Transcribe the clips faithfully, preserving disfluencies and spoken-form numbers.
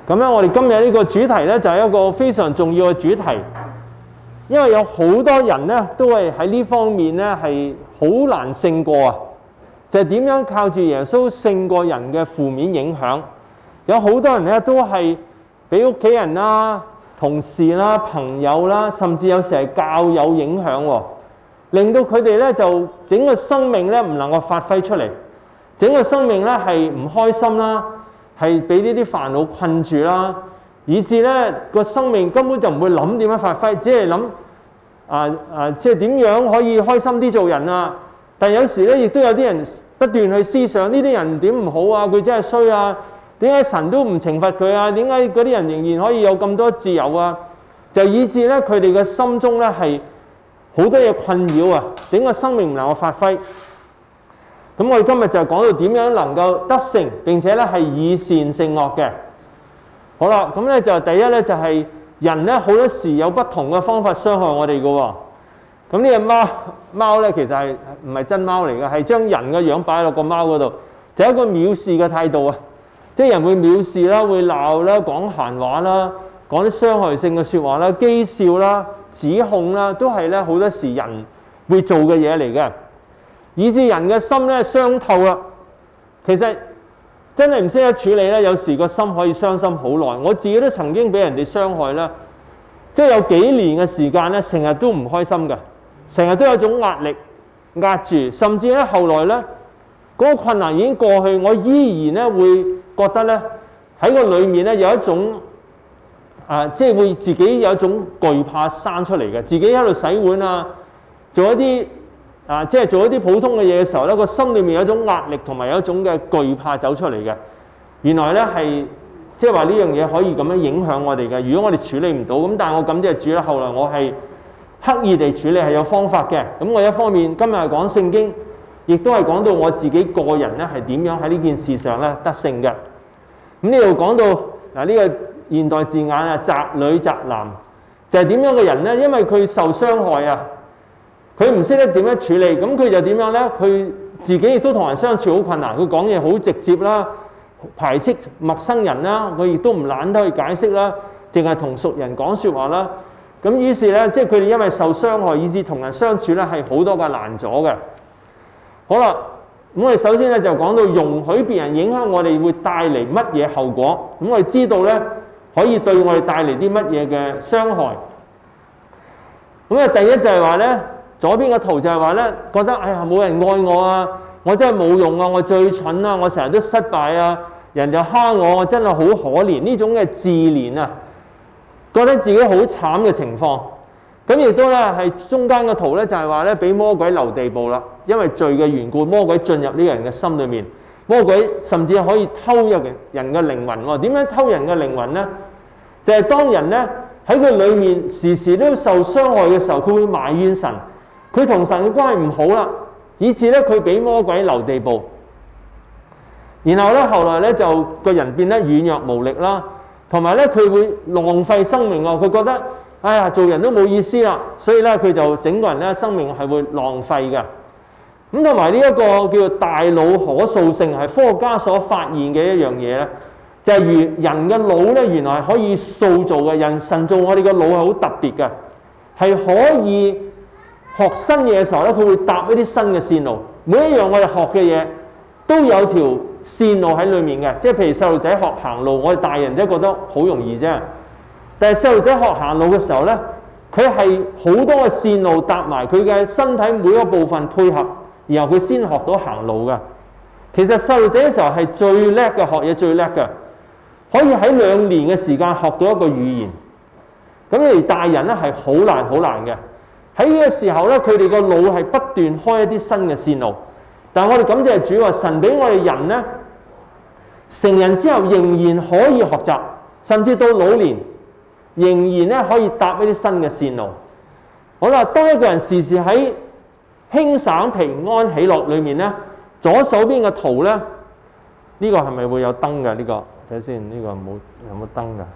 咁咧，我哋今日呢個主題咧就係一個非常重要嘅主題，因為有好多人咧都係喺呢方面咧係好難勝過啊！就係點樣靠住耶穌勝過人嘅負面影響。有好多人咧都係俾屋企人啦、同事啦、朋友啦，甚至有時係教友影響喎，令到佢哋咧就整個生命咧唔能夠發揮出嚟，整個生命咧係唔開心啦。係俾呢啲煩惱困住啦，以至咧個生命根本就唔會諗點樣發揮，只係諗啊啊，即係點樣可以開心啲做人啊！但有時咧，亦都有啲人不斷去思想呢啲人點唔好啊，佢真係衰啊！點解神都唔懲罰佢啊？點解嗰啲人仍然可以有咁多自由啊？就以至咧佢哋嘅心中咧係好多嘢困擾啊，整個生命唔能夠發揮。咁我哋今日就講到點樣能夠得勝，並且咧係以善勝惡嘅。好啦，咁咧就第一咧就係人咧好多時有不同嘅方法傷害我哋嘅喎。咁呢隻貓貓咧其實係唔係真貓嚟嘅，係將人嘅樣擺落個貓嗰度，就係一個藐視嘅態度啊！即係人會藐視啦，會鬧啦，講閒話啦，講啲傷害性嘅説話啦，譏笑啦，指控啦，都係咧好多時人會做嘅嘢嚟嘅。以致人嘅心咧傷透啦，其實真係唔識得處理咧，有時個心可以傷心好耐。我自己都曾經俾人哋傷害啦，即係有幾年嘅時間咧，成日都唔開心嘅，成日都有一種壓力壓住，甚至咧後來咧嗰個困難已經過去，我依然咧會覺得咧喺個裡面咧有一種啊，即係會自己有一種懼怕生出嚟嘅，自己喺度洗碗啊，做一啲。啊，即係做一啲普通嘅嘢嘅時候咧，個心裏面有一種壓力同埋有一種嘅懼怕走出嚟嘅。原來咧係即係話呢樣嘢可以咁樣影響我哋嘅。如果我哋處理唔到，咁但係我感謝主啦，後來我係刻意地處理係有方法嘅。咁我一方面今日係講聖經，亦都係講到我自己個人咧係點樣喺呢件事上咧得勝嘅。咁呢度講到嗱呢個現代字眼啊，宅女宅男就係點樣嘅人咧？因為佢受傷害啊。佢唔識得點樣處理，咁佢就點樣咧？佢自己亦都同人相處好困難，佢講嘢好直接啦，排斥陌生人啦，佢亦都唔懶得去解釋啦，淨係同熟人講説話啦。咁於是咧，即係佢哋因為受傷害，以致同人相處咧係好多嘅難阻嘅。好啦，咁我哋首先咧就講到容許別人影響我哋會帶嚟乜嘢後果。咁我哋知道咧可以對我哋帶嚟啲乜嘢嘅傷害。咁啊，第一就係話咧。左邊嘅圖就係話咧，覺得哎呀冇人愛我啊，我真係冇用啊，我最蠢啊，我成日都失敗啊，人就蝦我，我真係好可憐，呢種嘅自憐啊，覺得自己好慘嘅情況。咁亦都咧係中間嘅圖咧，就係話咧俾魔鬼留地步啦，因為罪嘅緣故，魔鬼進入呢個人嘅心裏面，魔鬼甚至可以偷入人嘅靈魂喎。點樣偷人嘅靈魂咧？就係當人咧喺佢裏面時時都受傷害嘅時候，佢會埋怨神。佢同神嘅關係唔好啦，以致咧佢俾魔鬼留地步，然後咧後來咧就個人變得軟弱無力啦，同埋咧佢會浪費生命喎。佢覺得哎呀做人都冇意思啦，所以咧佢就整個人咧生命係會浪費嘅。咁同埋呢一個叫做大腦可塑性係科學家所發現嘅一樣嘢咧，就係原人嘅腦咧原來係可以塑造嘅。人神造我哋嘅腦係好特別嘅，係可以。學新嘢嘅時候咧，佢會搭一啲新嘅線路。每一樣我哋學嘅嘢都有條線路喺裡面嘅。即係譬如細路仔學行路，我哋大人真係覺得好容易啫。但係細路仔學行路嘅時候咧，佢係好多嘅線路搭埋佢嘅身體每一個部分配合，然後佢先學到行路嘅。其實細路仔嘅時候係最叻嘅，學嘢最叻嘅，可以喺兩年嘅時間學到一個語言。咁而大人咧係好難好難嘅。喺呢個時候咧，佢哋個腦係不斷開一啲新嘅線路。但係我哋感謝主話，神俾我哋人咧，成人之後仍然可以學習，甚至到老年仍然咧可以搭一啲新嘅線路。好啦，當一個人時時喺輕省平安喜樂裏面咧，左手邊嘅圖咧，呢個係咪會有燈㗎？呢個睇下先，呢個冇有冇燈㗎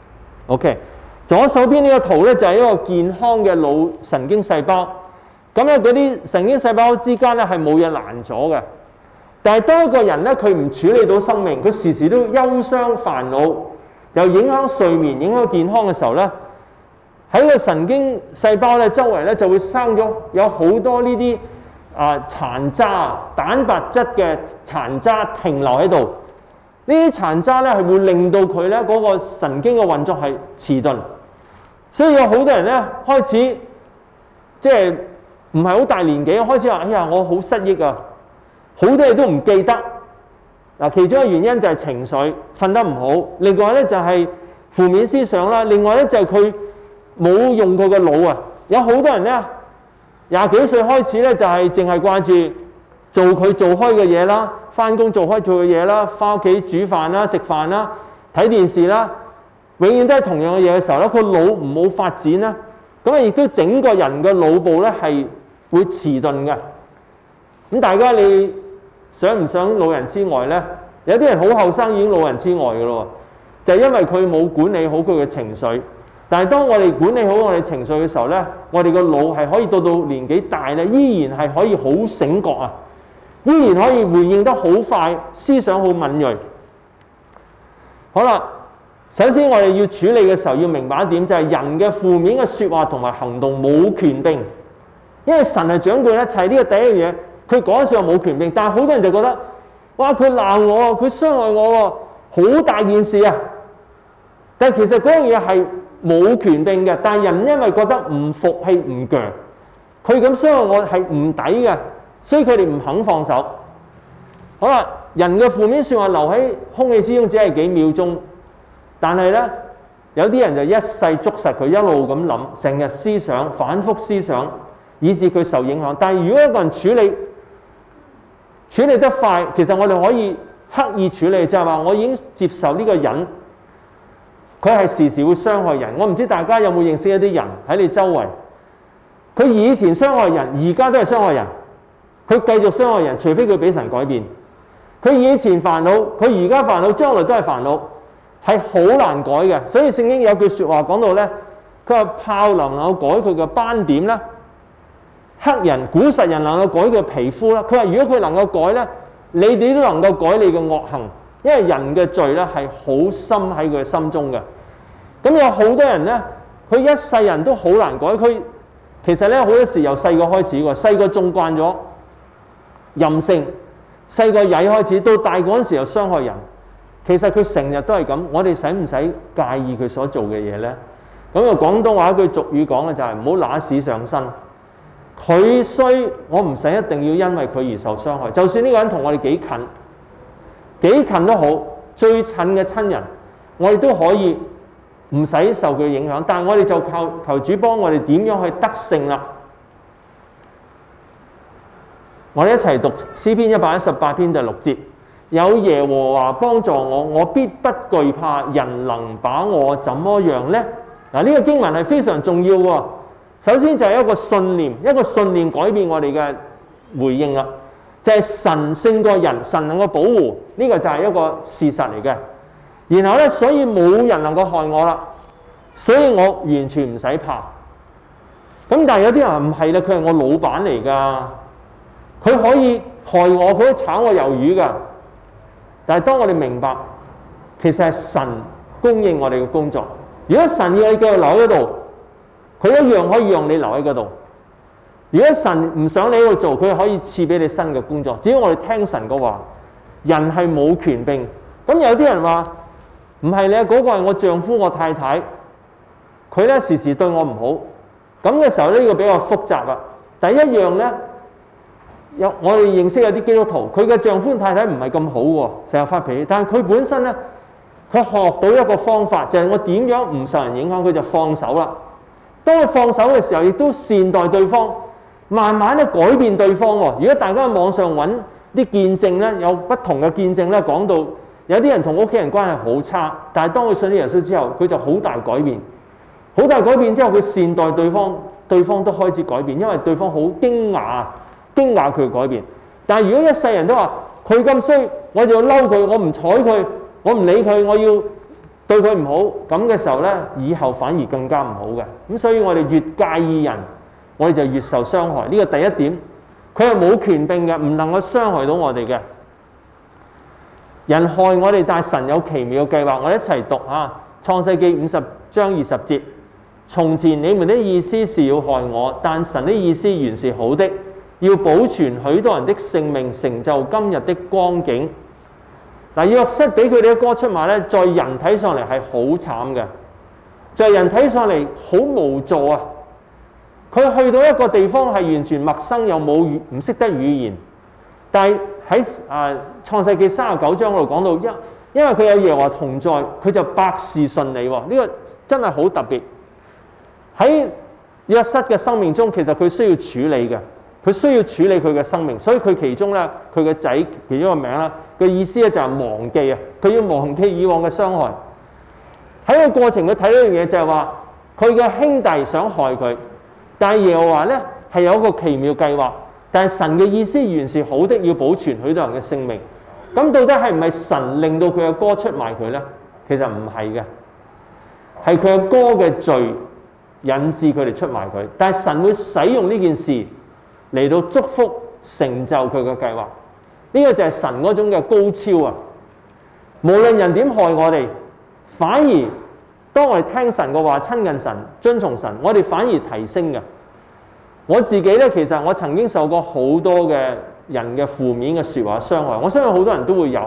？OK。左手邊呢個圖咧就係一個健康嘅腦神經細胞，咁咧嗰啲神經細胞之間咧係冇嘢攔阻嘅。但係當一個人咧佢唔處理到生命，佢時時都憂傷煩惱， 又影響睡眠、影響健康嘅時候咧，喺個神經細胞咧周圍咧就會生咗有好多呢啲啊殘渣、蛋白質嘅殘渣停留喺度。呢啲殘渣咧係會令到佢咧嗰個神經嘅運作係遲鈍，所以有好多人咧開始即係唔係好大年紀開始話：哎呀，我好失憶啊，好多嘢都唔記得。嗱，其中一個原因就係情緒瞓得唔好，另外咧就係負面思想啦，另外咧就係佢冇用佢嘅腦啊。有好多人咧廿幾歲開始咧就係淨係掛住做佢做開嘅嘢啦，返工做開做嘅嘢啦，返屋企煮飯啦、食飯啦、睇電視啦，永遠都係同樣嘅嘢嘅時候咧，佢腦唔冇發展啦，咁啊亦都整個人嘅腦部咧係會遲鈍嘅。咁大家你想唔想老人痴呆咧？有啲人好後生已經老人痴呆嘅咯，就係因為佢冇管理好佢嘅情緒。但係當我哋管理好我哋情緒嘅時候咧，我哋個腦係可以到到年紀大咧，依然係可以好醒覺啊，依然可以回應得好快，思想好敏鋭。好啦，首先我哋要處理嘅時候要明白一點，就係人嘅負面嘅説話同埋行動冇權柄，因為神係掌管一切。呢個第一樣嘢，佢講嘅時候冇權柄，但係好多人就覺得，哇！佢鬧我，佢傷害我喎，好大件事啊！但係其實嗰樣嘢係冇權柄嘅，但係人因為覺得唔服氣唔強，佢咁傷害我係唔抵嘅，所以佢哋唔肯放手。好啦，人嘅負面説話留喺空氣之中只係幾秒鐘，但係咧有啲人就一世捉實佢，一路咁諗，成日思想，反覆思想，以致佢受影響。但係如果一個人處理處理得快，其實我哋可以刻意處理，就係話我已經接受呢個人，佢係時時會傷害人。我唔知大家有冇認識一啲人喺你周圍，佢以前傷害人，而家都係傷害人，佢繼續傷害人，除非佢俾神改變。佢以前煩惱，佢而家煩惱，將來都係煩惱，係好難改嘅。所以聖經有句説話講到咧，佢話豹能夠改佢嘅斑點咧，黑人古實人能夠改佢嘅皮膚啦。佢話如果佢能夠改咧，你哋都能夠改你嘅惡行，因為人嘅罪咧係好深喺佢心中嘅。咁有好多人咧，佢一世人都好難改。佢其實咧好多時由細個開始喎，細個縱慣咗任性，細個曳開始，到大個嗰陣時又傷害人。其實佢成日都係咁，我哋使唔使介意佢所做嘅嘢咧？咁啊廣東話一句俗語講嘅就係唔好揦屎上身。佢衰，我唔使一定要因為佢而受傷害。就算呢個人同我哋幾近，幾近都好，最近嘅親人，我哋都可以唔使受佢影響。但係我哋就靠求主幫我哋點樣去得勝啦。我哋一齊讀詩篇一百一十八篇第六節：有耶和華幫助我，我必不懼怕。人能把我怎麼樣呢？嗱，呢個經文係非常重要喎。首先就係一個信念，一個信念改變我哋嘅回應啦。就係神勝過人，神能夠保護，呢個就係一個事實嚟嘅。然後咧，所以冇人能夠害我啦，所以我完全唔使怕。咁但係有啲人唔係啦，佢係我老闆嚟㗎，佢可以害我，佢可以炒我魷魚㗎。但係當我哋明白，其實係神供應我哋嘅工作。如果神要你繼續留喺度，佢一樣可以讓你留喺嗰度。如果神唔想你喺度做，佢可以賜俾你新嘅工作。只要我哋聽神嘅話，人係冇權柄。咁有啲人話唔係咧，嗰個係我丈夫我太太，佢咧時時對我唔好。咁嘅時候呢個比較複雜啦。第一樣咧，有我哋認識有啲基督徒，佢嘅丈夫太太唔係咁好喎，成日發脾氣。但係佢本身咧，佢學到一個方法，就係我點樣唔受人影響，佢就放手啦。當佢放手嘅時候，亦都善待對方，慢慢咧改變對方喎。如果大家喺網上揾啲見證咧，有不同嘅見證咧，講到有啲人同屋企人關係好差，但係當佢信咗耶穌之後，佢就好大改變，好大改變之後，佢善待對方，對方都開始改變，因為對方好驚訝，驚訝佢改變。但係如果一世人都話佢咁衰，我就要嬲佢，我唔睬佢，我唔理佢，我要對佢唔好，咁嘅時候咧，以後反而更加唔好嘅。咁所以我哋越介意人，我哋就越受傷害。呢個第一點，佢係冇權柄嘅，唔能夠傷害到我哋嘅。人害我哋，但係神有奇妙嘅計劃。我哋一齊讀啊！ 創世記五十章二十節，從前你們的意思是要害我，但神的意思原是好的，要保存許多人的性命，成就今日的光景。嗱，約瑟俾佢哋嘅哥出賣咧，在人睇上嚟係好慘嘅，在人睇上嚟好無助啊！佢去到一個地方係完全陌生又冇語唔識得語言，但係喺啊創世記三十九章嗰度講到，因因為佢有耶和華同在，佢就百事順利喎。呢、這個真係好特別。喺約瑟嘅生命中，其實佢需要處理嘅。佢需要處理佢嘅生命，所以佢其中咧，佢嘅仔其中一個名啦，嘅意思咧就係忘記啊，佢要忘記以往嘅傷害。喺個過程佢睇到一樣嘢就係話，佢嘅兄弟想害佢，但係耶和華咧係有一個奇妙計劃，但係神嘅意思原是好的，要保存許多人嘅性命。咁到底係唔係神令到佢嘅哥出賣佢咧？其實唔係嘅，係佢嘅哥嘅罪引致佢哋出賣佢，但係神會使用呢件事嚟到祝福成就佢嘅計劃，呢個就係神嗰種嘅高超啊！無論人點害我哋，反而當我哋聽神嘅話、親近神、遵從神，我哋反而提升嘅。我自己咧，其實我曾經受過好多嘅人嘅負面嘅説話傷害，我相信好多人都會有。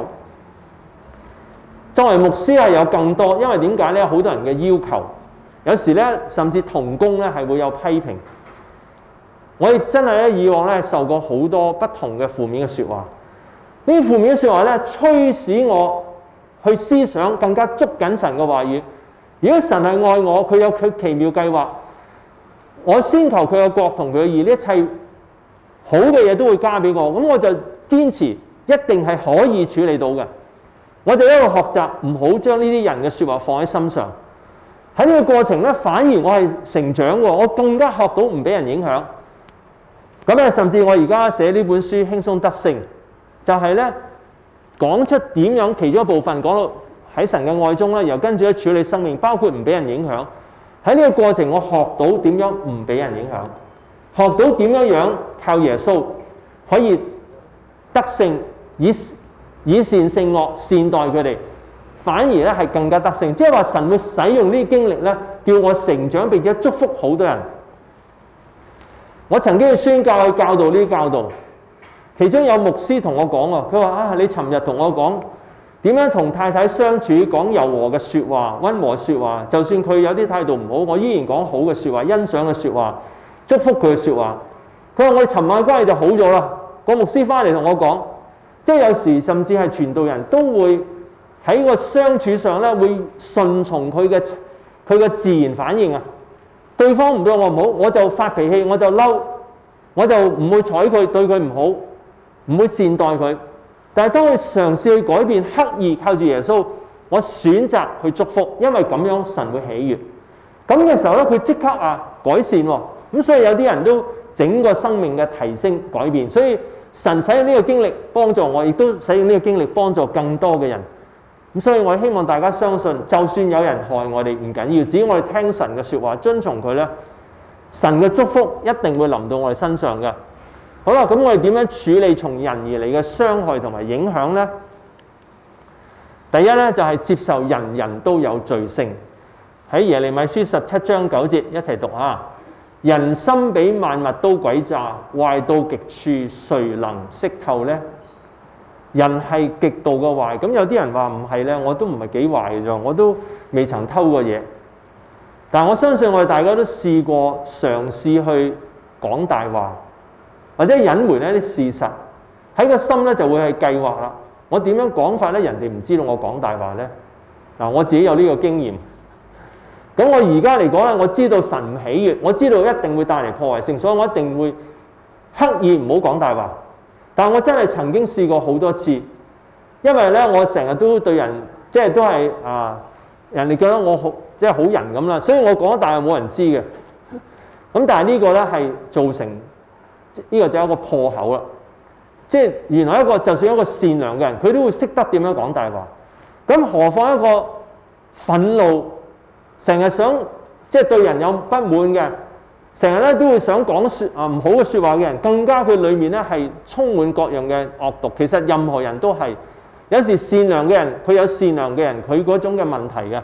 作為牧師係有更多，因為點解咧？好多人嘅要求，有時咧甚至同工咧係會有批評。我哋真係咧，以往咧受過好多不同嘅負面嘅説話，呢啲負面嘅説話咧，驅使我去思想更加捉緊神嘅話語。如果神係愛我，佢有佢奇妙計劃，我先求佢嘅國同佢嘅義，呢一切好嘅嘢都會加俾我。咁我就堅持一定係可以處理到嘅。我就一路學習，唔好將呢啲人嘅説話放喺心上。喺呢個過程咧，反而我係成長喎，我更加學到唔俾人影響。咁咧，甚至我而家寫呢本書《輕鬆得勝》，就係咧講出點樣其中一部分講到喺神嘅愛中咧，又跟住咧處理生命，包括唔俾人影響。喺呢個過程，我學到點樣唔俾人影響，學到點樣樣靠耶穌可以得勝，以以善勝惡，善待佢哋，反而咧係更加得勝。即係話神會使用呢啲經歷咧，叫我成長並且祝福好多人。我曾經去宣教去教導呢啲教導，其中有牧師同我講喎，佢話啊，你尋日同我講點樣同太太相處，講柔和嘅説話、溫和説話，就算佢有啲態度唔好，我依然講好嘅説話、欣賞嘅説話、祝福佢嘅説話。佢話我哋尋晚嘅關係就好咗啦。個牧師翻嚟同我講，即係有時甚至係傳道人都會喺個相處上咧，會順從佢嘅佢嘅自然反應啊。對方唔對我唔好，我就發脾氣，我就嬲，我就唔會睬佢，對佢唔好，唔會善待佢。但係當佢嘗試去改變，刻意靠住耶穌，我選擇去祝福，因為咁樣神會喜悅。咁嘅時候咧，佢即刻啊改善喎。咁所以有啲人都整個生命嘅提升改變。所以神使用呢個經歷幫助我，亦都使用呢個經歷幫助更多嘅人。咁所以我希望大家相信，就算有人害我哋唔緊要，只要我哋聽神嘅説話，遵從佢咧，神嘅祝福一定會臨到我哋身上嘅。好啦，咁我哋點樣處理從人而嚟嘅傷害同埋影響呢？第一咧就係接受人人都有罪性。喺耶利米書十七章九節一齊讀啊！人心比萬物都詭詐，壞到極處，誰能識透呢？人係極度嘅壞，咁有啲人話唔係咧，我都唔係幾壞嘅啫，我都未曾偷過嘢。但我相信我哋大家都試過嘗試去講大話，或者隱瞞一啲事實，喺個心咧就會係計劃啦。我點樣講法咧？人哋唔知道我講大話咧。嗱，我自己有呢個經驗。咁我而家嚟講咧，我知道神唔喜悅，我知道一定會帶嚟破壞性，所以我一定會刻意唔好講大話。但我真係曾經試過好多次，因為咧我成日都對人即係都係啊，人哋覺得我好即係好人咁啦，所以我講大話冇人知嘅。咁但係呢個咧係造成呢個就係一個破口啦。即係原來一個就算一個善良嘅人，佢都會識得點樣講大話。咁何況一個憤怒，成日想即係對人有不滿嘅，成日咧都會想講説啊唔好嘅説話嘅人，更加佢裡面咧係充滿各樣嘅惡毒。其實任何人都係有時善良嘅人，佢有善良嘅人佢嗰種嘅問題嘅。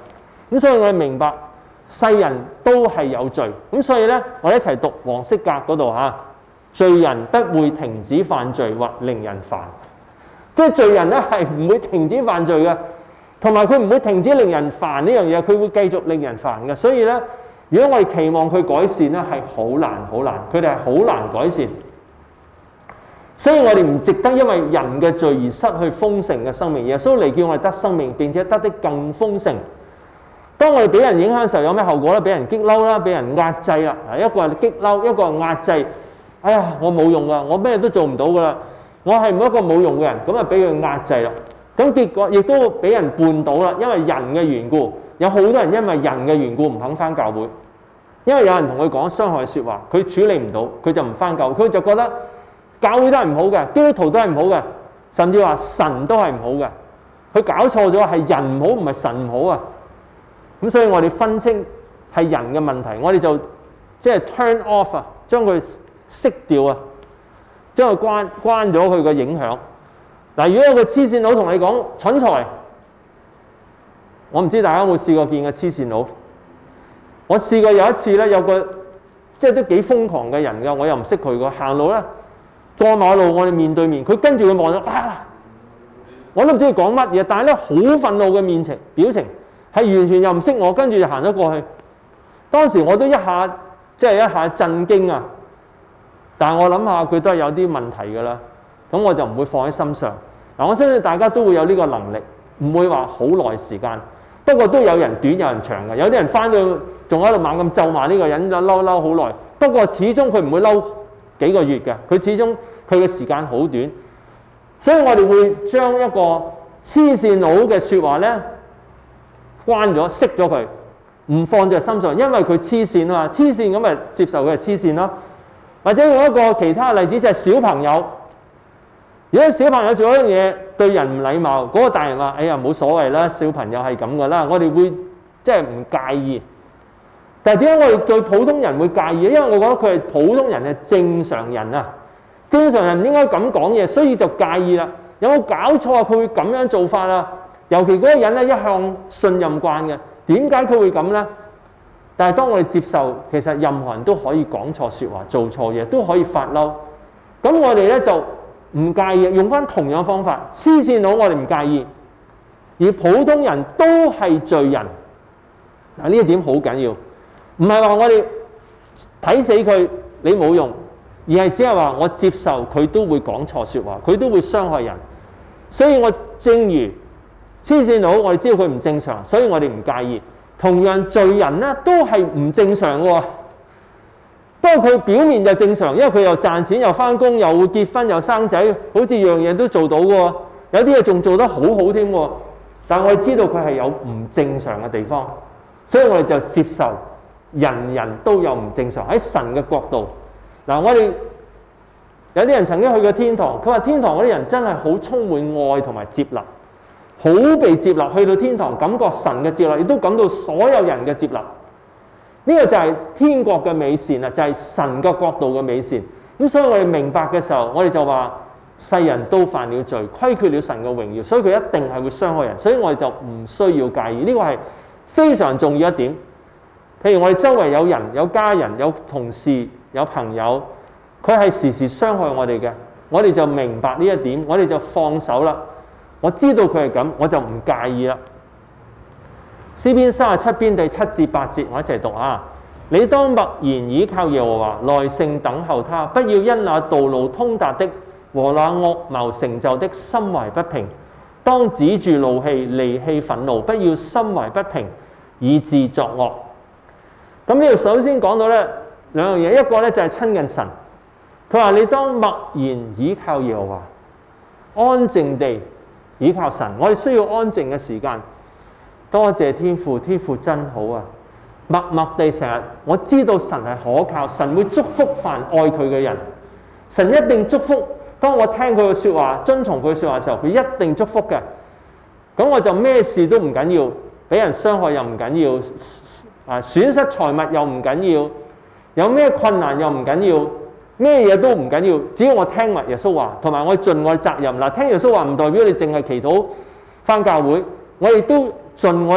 咁所以我哋明白世人都係有罪。咁所以咧，我哋一齊讀黃色格嗰度嚇，罪人不會停止犯罪或令人煩。即係罪人咧係唔會停止犯罪嘅，同埋佢唔會停止令人煩呢樣嘢，佢會繼續令人煩嘅。所以咧，如果我哋期望佢改善咧，係好難好難，佢哋係好難改善。所以我哋唔值得因為人嘅罪而失去豐盛嘅生命。耶穌嚟叫我哋得生命，並且得的更豐盛。當我哋俾人影響嘅時候，有咩後果咧？俾人激嬲啦，俾人壓制啦。嗱，一個係激嬲，一個係壓制。哎呀，我冇用噶，我咩都做唔到噶啦，我係唔一個冇用嘅人，咁啊俾佢壓制啦。咁結果亦都俾人絆倒啦，因為人嘅緣故，有好多人因為人嘅緣故唔肯返教會，因為有人同佢講傷害説話，佢處理唔到，佢就唔返教會，佢就覺得教會都係唔好嘅，基督徒都係唔好嘅，甚至話神都係唔好嘅。佢搞錯咗，係人唔好，唔係神唔好啊。咁所以我哋分清係人嘅問題，我哋就即係 turn off 啊，將佢熄掉啊，將佢關關咗佢嘅影響。嗱，如果有個黐線佬同你講蠢材，我唔知大家有冇試過見過黐線佬。我試過有一次咧，有個即係都幾瘋狂嘅人㗎，我又唔識佢個行路咧，過馬路我哋面對面，佢跟住佢望咗啊，我都唔知佢講乜嘢，但係咧好憤怒嘅面情表情。係完全又唔識我，跟住就行咗過去。當時我都一下即係、就是、一下震驚啊！但係我諗下佢都係有啲問題㗎啦，咁我就唔會放喺心上。嗱，我相信大家都會有呢個能力，唔會話好耐時間。不過都有人短有人長嘅，有啲人翻到仲喺度猛咁咒罵呢個人，就嬲嬲好耐。不過始終佢唔會嬲幾個月嘅，佢始終佢嘅時間好短。所以我哋會將一個黐線佬嘅説話咧，關咗熄咗佢，唔放在心上，因為佢黐線啊嘛，黐線咁咪接受佢係黐線咯。或者用一個其他例子就係小朋友，如果小朋友做一樣嘢對人唔禮貌，嗰個大人話：哎呀冇所謂啦，小朋友係咁噶啦，我哋會即係唔介意。但係點解我哋對普通人會介意？因為我覺得佢係普通人係正常人啊，正常人唔應該咁講嘢，所以就介意啦。有冇搞錯啊？佢會咁樣做法啊？尤其嗰個人咧一向信任慣嘅，點解佢會咁呢？但係當我哋接受，其實任何人都可以講錯説話、做錯嘢，都可以發嬲。咁我哋咧就唔介意，用翻同樣方法。黐線佬我哋唔介意，而普通人都係罪人。嗱，呢一點好緊要，唔係話我哋睇死佢你冇用，而係只係話我接受佢都會講錯説話，佢都會傷害人。所以我正如黐線佬，我哋知道佢唔正常，所以我哋唔介意。同樣罪人咧都係唔正常喎，不過佢表面就正常，因為佢又賺錢又返工又會結婚又生仔，好似樣嘢都做到嘅喎，有啲嘢仲做得好好添喎。但係我哋知道佢係有唔正常嘅地方，所以我哋就接受人人都有唔正常。喺神嘅角度，嗱，我哋有啲人曾經去過天堂，佢話天堂嗰啲人真係好充滿愛同埋接納。好被接納，去到天堂感覺神嘅接納，亦都感到所有人嘅接納。呢、這個就係天國嘅美善啊，就係、是、神嘅國度嘅美善。咁所以我哋明白嘅時候，我哋就話世人都犯了罪，虧缺了神嘅榮耀，所以佢一定係會傷害人。所以我哋就唔需要介意，呢、這個係非常重要一點。譬如我哋周圍有人、有家人、有同事、有朋友，佢係時時傷害我哋嘅，我哋就明白呢一點，我哋就放手啦。我知道佢係咁，我就唔介意啦。詩篇三十七篇第七至八節，我一齊讀啊！你當默然倚靠耶和華，耐性等候他，不要因那道路通達的和那惡謀成就的心懷不平。當止住怒氣，離棄憤怒，不要心懷不平，以致作惡。咁呢度首先講到咧兩樣嘢，一個咧就係親近神。佢話你當默然倚靠耶和華，安靜地倚靠神。我哋需要安靜嘅時間。多謝天父，天父真好啊！默默地成日，我知道神係可靠，神會祝福凡愛佢嘅人。神一定祝福。當我聽佢嘅説話，遵從佢嘅説話嘅時候，佢一定祝福嘅。咁我就咩事都唔緊要，俾人傷害又唔緊要，啊損失財物又唔緊要，有咩困難又唔緊要。咩嘢都唔緊要，只要我聽話耶穌話，同埋我盡我嘅責任。嗱，聽耶穌話唔代表你淨係祈禱返教會，我亦都盡我哋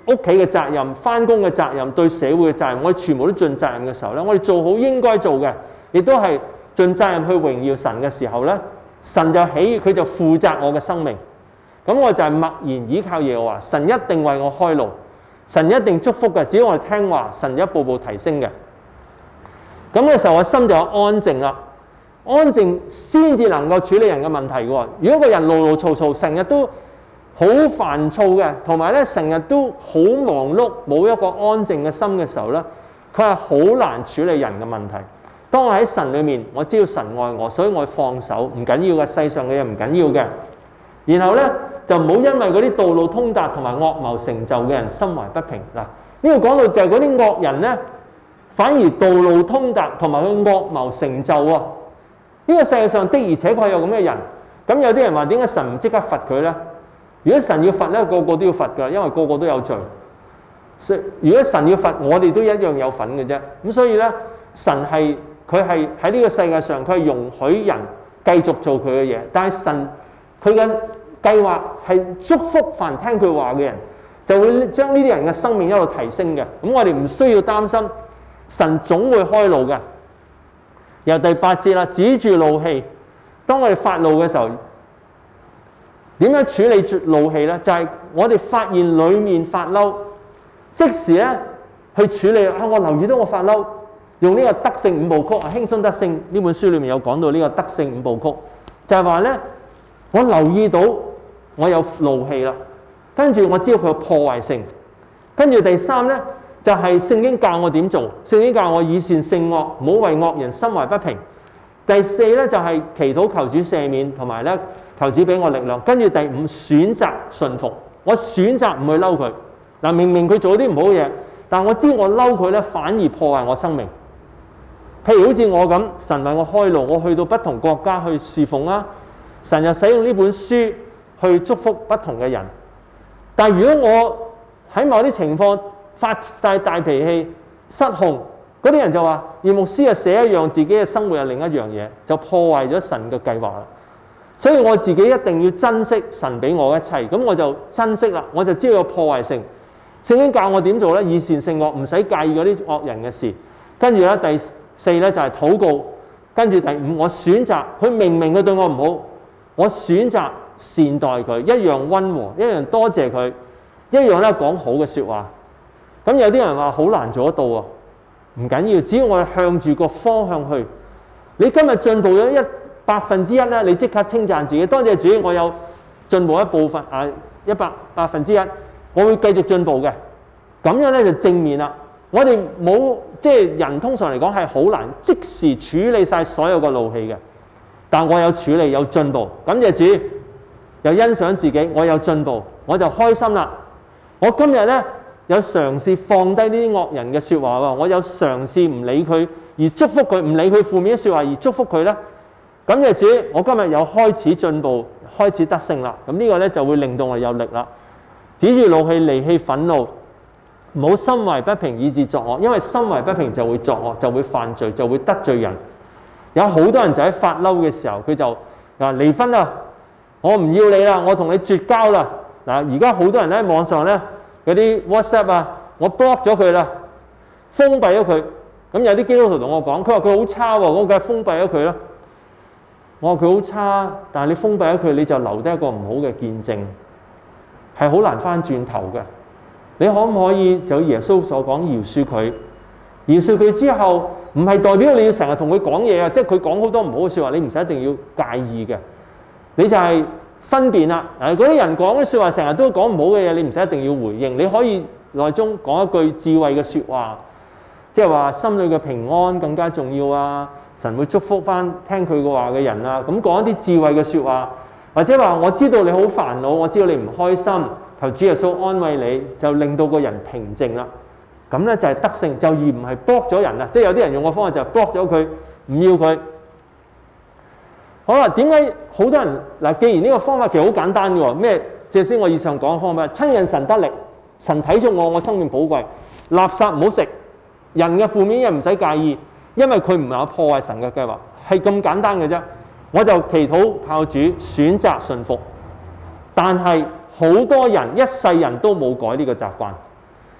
屋企嘅責任、返工嘅責任、對社會嘅責任，我哋全部都盡責任嘅時候咧，我哋做好應該做嘅，亦都係盡責任去榮耀神嘅時候咧，神就喜悅，佢就負責我嘅生命。咁我就係默然倚靠耶和華，神一定為我開路，神一定祝福嘅，只要我哋聽話，神一步步提升嘅。咁嘅時候，我心就有安靜啦。安靜先至能夠處理人嘅問題喎。如果個人怒怒嘈嘈，成日都好煩躁嘅，同埋咧成日都好忙碌，冇一個安靜嘅心嘅時候咧，佢係好難處理人嘅問題。當我喺神裏面，我知道神愛我，所以我放手，唔緊要嘅，世上嘅嘢唔緊要嘅。然後咧就唔好因為嗰啲道路通達同埋惡謀成就嘅人心懷不平嗱。呢個講到就係嗰啲惡人咧，反而道路通達同埋佢惡謀成就喎。呢個世界上的而且確有咁嘅人。咁有啲人話點解神唔即刻罰佢咧？如果神要罰咧，個個都要罰㗎，因為個個都有罪。所以如果神要罰，我哋都一樣有份嘅啫。咁所以咧，神係佢係喺呢個世界上，佢係容許人繼續做佢嘅嘢。但係神佢嘅計劃係祝福凡聽佢話嘅人，就會將呢啲人嘅生命一路提升嘅。咁我哋唔需要擔心，神總會開路嘅。由第八節啦，止住怒氣。當我哋發怒嘅時候，點樣處理住怒氣咧？就係、是、我哋發現裡面發嬲，即時咧去處理。啊，我留意到我發嬲，用呢個德性五部曲啊，輕鬆德性呢本書裏面有講到呢個德性五部曲，就係話咧，我留意到我有怒氣啦，跟住我知道佢有破壞性，跟住第三咧。就係聖經教我點做，聖經教我以善勝惡，唔好為惡人心懷不平。第四咧就係祈禱求主赦免，同埋咧求主俾我力量。跟住第五選擇順服，我選擇唔去嬲佢。嗱，明明佢做啲唔好嘅嘢，但我知我嬲佢咧反而破壞我生命。譬如好似我咁，神為我開路，我去到不同國家去侍奉啦，神又使用呢本書去祝福不同嘅人。但係如果我喺某啲情況，發晒大脾氣、失控，嗰啲人就話：葉牧師啊，寫一樣，自己嘅生活係另一樣嘢，就破壞咗神嘅計劃啦。所以我自己一定要珍惜神俾我一切，咁我就珍惜啦，我就知道有破壞性。聖經教我點做咧？以善勝惡，唔使介意嗰啲惡人嘅事。跟住咧，第四咧就係禱告。跟住第五，我選擇佢明明佢對我唔好，我選擇善待佢，一樣溫和，一樣多謝佢，一樣咧講好嘅説話。咁有啲人話好難做得到啊，唔緊要，只要我哋向住個方向去。你今日進步咗一百分之一咧，你即刻稱讚自己，多謝主，我有進步一部分啊，一百百分之一，我會繼續進步嘅。咁樣咧就正面啦。我哋冇即係人通常嚟講係好難即時處理晒所有個怒氣嘅，但我有處理有進步，感謝主，又欣賞自己，我有進步，我就開心啦。我今日咧。有嘗試放低呢啲惡人嘅説話喎，我有嘗試唔理佢而祝福佢，唔理佢負面嘅説話而祝福佢咧。咁就主，我今日有開始進步，開始得勝啦。咁呢個咧就會令到我有力啦。止住怒氣，離棄憤怒，唔好心懷不平以致作惡，因為心懷不平就會作惡，就會犯罪，就會得罪人。有好多人就喺發嬲嘅時候，佢就啊離婚啦，我唔要你啦，我同你絕交啦。嗱，而家好多人喺網上咧。嗰啲 WhatsApp 啊，我 block 咗佢啦，封閉咗佢。咁有啲基督徒同我講，佢話佢好差喎，我梗係封閉咗佢啦。我話佢好差，但係你封閉咗佢，你就留低一個唔好嘅見證，係好難翻轉頭嘅。你可唔可以就耶穌所講饒恕佢？饒恕佢之後，唔係代表你要成日同佢講嘢啊，即係佢講好多唔好嘅説話，你唔使一定要介意嘅。你就係、是。分辨啦，誒嗰啲人講嘅説話成日都講唔好嘅嘢，你唔使一定要回應，你可以內中講一句智慧嘅説話，即係話心裏嘅平安更加重要啊！神會祝福翻聽佢嘅話嘅人啊，咁講一啲智慧嘅説話，或者話我知道你好煩惱，我知道你唔開心，求主耶穌安慰你，就令到個人平靜啦。咁咧就係得勝，就而唔係 block 咗人啊！即係有啲人用個方法就係 block 咗佢，唔要佢。好啦，點解好多人嗱？既然呢個方法其實好簡單嘅喎，咩？即係先我以上講嘅方法，親近神得力，神睇中我，我生命寶貴，垃圾唔好食，人嘅負面嘢唔使介意，因為佢唔係有破壞神嘅計劃，係咁簡單嘅啫。我就祈禱靠主，選擇順服，但係好多人一世人都冇改呢個習慣，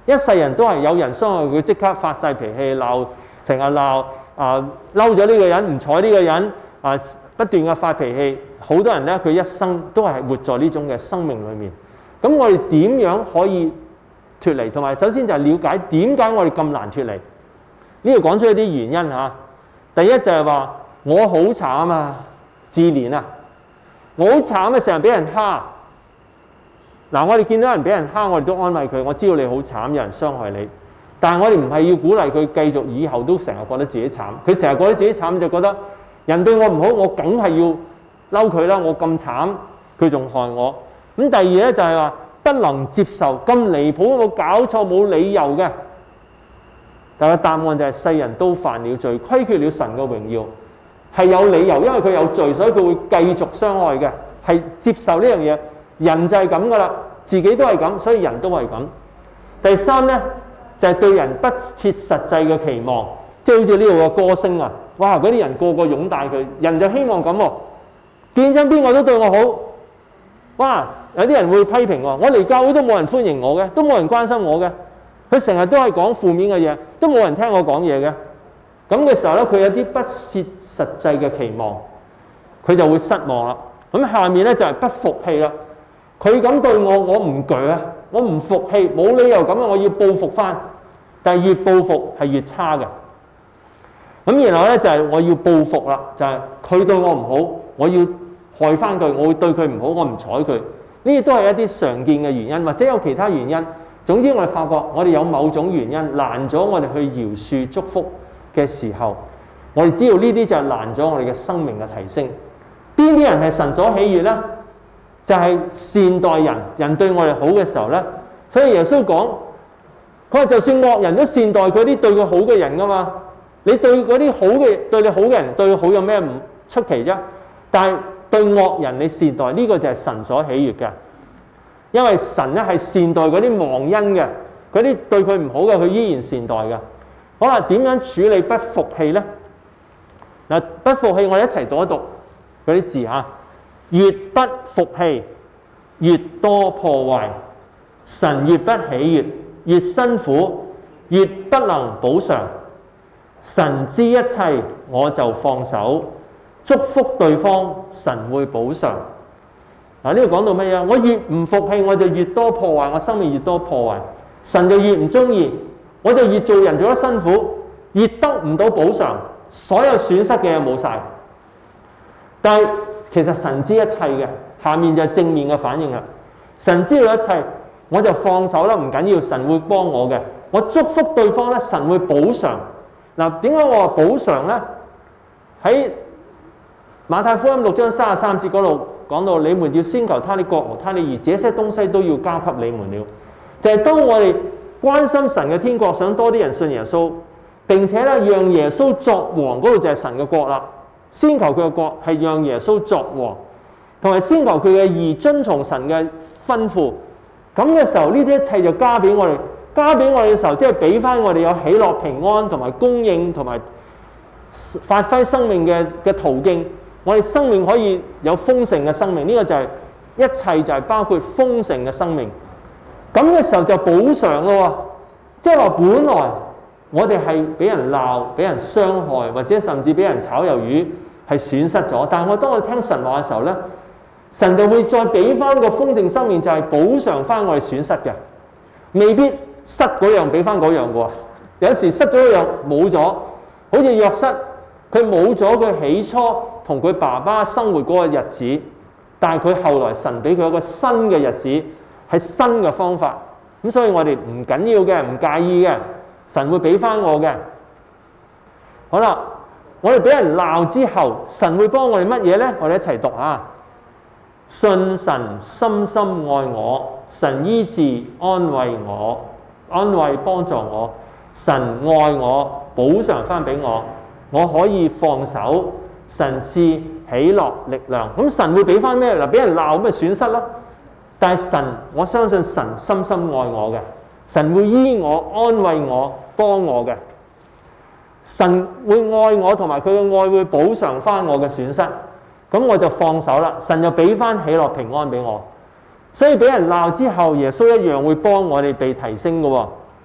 一世人都係有人傷害佢，即刻發晒脾氣鬧，成日鬧啊，嬲咗呢個人，唔睬呢個人啊，不斷嘅發脾氣。好多人咧，佢一生都係活在呢種嘅生命裏面。咁我哋點樣可以脫離？同埋首先就係了解點解我哋咁難脫離？呢度講出一啲原因嚇。第一就係話我好慘啊，自憐啊，我好慘啊，成日俾人蝦。嗱，我哋見到人俾人蝦，我哋都安慰佢，我知道你好慘，有人傷害你。但係我哋唔係要鼓勵佢繼續以後都成日覺得自己慘。佢成日覺得自己慘，就覺得人對我唔好，我梗係要嬲佢啦！我咁慘，佢仲害我。咁第二咧就係話不能接受咁離譜，冇搞錯，冇理由嘅。但係答案就係世人都犯了罪，虧缺了神嘅榮耀，係有理由，因為佢有罪，所以佢會繼續傷害嘅，係接受呢樣嘢。人就係咁噶啦，自己都係咁，所以人都係咁。第三咧就係、是、對人不切實際嘅期望，即係好似呢度嘅歌星啊，哇！嗰啲人個個擁戴佢，人就希望咁喎。見親邊個都對我好，哇！有啲人會批評我，我嚟教會都冇人歡迎我嘅，都冇人關心我嘅，佢成日都係講負面嘅嘢，都冇人聽我講嘢嘅。咁嘅時候咧，佢有啲不切實際嘅期望，佢就會失望啦。咁下面咧就係不服氣啦。佢咁對我，我唔鋸啊，我唔服氣，冇理由咁啊，我要報復翻。但係越報復係越差嘅。咁然後咧就係我要報復啦，就係佢對我唔好，我要害翻佢，我會對佢唔好，我唔睬佢。呢啲都係一啲常見嘅原因，或者有其他原因。總之我哋發覺我哋有某種原因攔咗我哋去饒恕祝福嘅時候，我哋知道呢啲就係攔咗我哋嘅生命嘅提升。邊啲人係神所喜悅咧？就係、是、善待人，人對我哋好嘅時候咧。所以耶穌講，佢話就算惡人都善待嗰啲對佢好嘅人噶嘛。你對嗰啲好嘅對你好嘅人對佢好有咩唔出奇啫？但係對惡人你善待，呢、這個就係神所喜悅嘅。因為神咧係善待嗰啲忘恩嘅，嗰啲對佢唔好嘅，佢依然善待嘅。好啦，點樣處理不服氣咧？嗱，不服氣我哋一齊讀一讀嗰啲字嚇。越不服氣，越多破壞，神越不喜悅，越辛苦，越不能補償。神知一切，我就放手，祝福對方，神會補償。嗱，呢度講到乜嘢？我越唔服氣，我就越多破壞，我生命越多破壞，神就越唔中意，我就越做人做得辛苦，越得唔到補償，所有損失嘅嘢冇晒。但係其實神知一切嘅，下面就係正面嘅反應啦。神知道一切，我就放手啦，唔緊要，神會幫我嘅。我祝福對方咧，神會補償。嗱，點解我話補償咧？喺馬太福音六章三十三節嗰度講到，你們要先求他的國和他的義，這些東西都要交給你們了。就係、是、當我哋關心神嘅天國，想多啲人信耶穌，並且咧讓耶穌作王，嗰度就係神嘅國啦。先求佢嘅國係讓耶穌作王，同埋先求佢嘅義，遵從神嘅吩咐。咁嘅時候，呢啲一切就加俾我哋，加俾我哋嘅時候，即係俾翻我哋有喜樂、平安同埋供應，同埋發揮生命嘅嘅途徑。我哋生命可以有豐盛嘅生命，呢、這個就係、是、一切就係包括豐盛嘅生命。咁嘅時候就補償咯喎，即係話本來我哋係俾人鬧、俾人傷害，或者甚至俾人炒魷魚，係損失咗。但係我當我聽神話嘅時候咧，神就會再俾翻個豐盛生命，就係補償翻我哋損失嘅。未必失嗰樣俾翻嗰樣嘅喎，有時失咗嗰樣冇咗，好似約瑟，佢冇咗佢起初同佢爸爸生活嗰個日子，但係佢後來神俾佢一個新嘅日子，係新嘅方法。咁所以我哋唔緊要嘅，唔介意嘅，神會俾翻我嘅。好啦，我哋俾人鬧之後，神會幫我哋乜嘢咧？我哋一齊讀下：信神深深愛我，神醫治安慰我，安慰幫助我，神愛我，補償翻俾我，我可以放手，神賜喜樂力量。咁神會俾翻咩？嗱，俾人鬧咁咪損失咯。但係神，我相信神深深愛我嘅，神會醫我、安慰我、幫我嘅。神會愛我，同埋佢嘅愛會補償翻我嘅損失。咁我就放手啦，神就俾翻喜樂平安俾我。所以俾人鬧之後，耶穌一樣會幫我哋被提升嘅喎。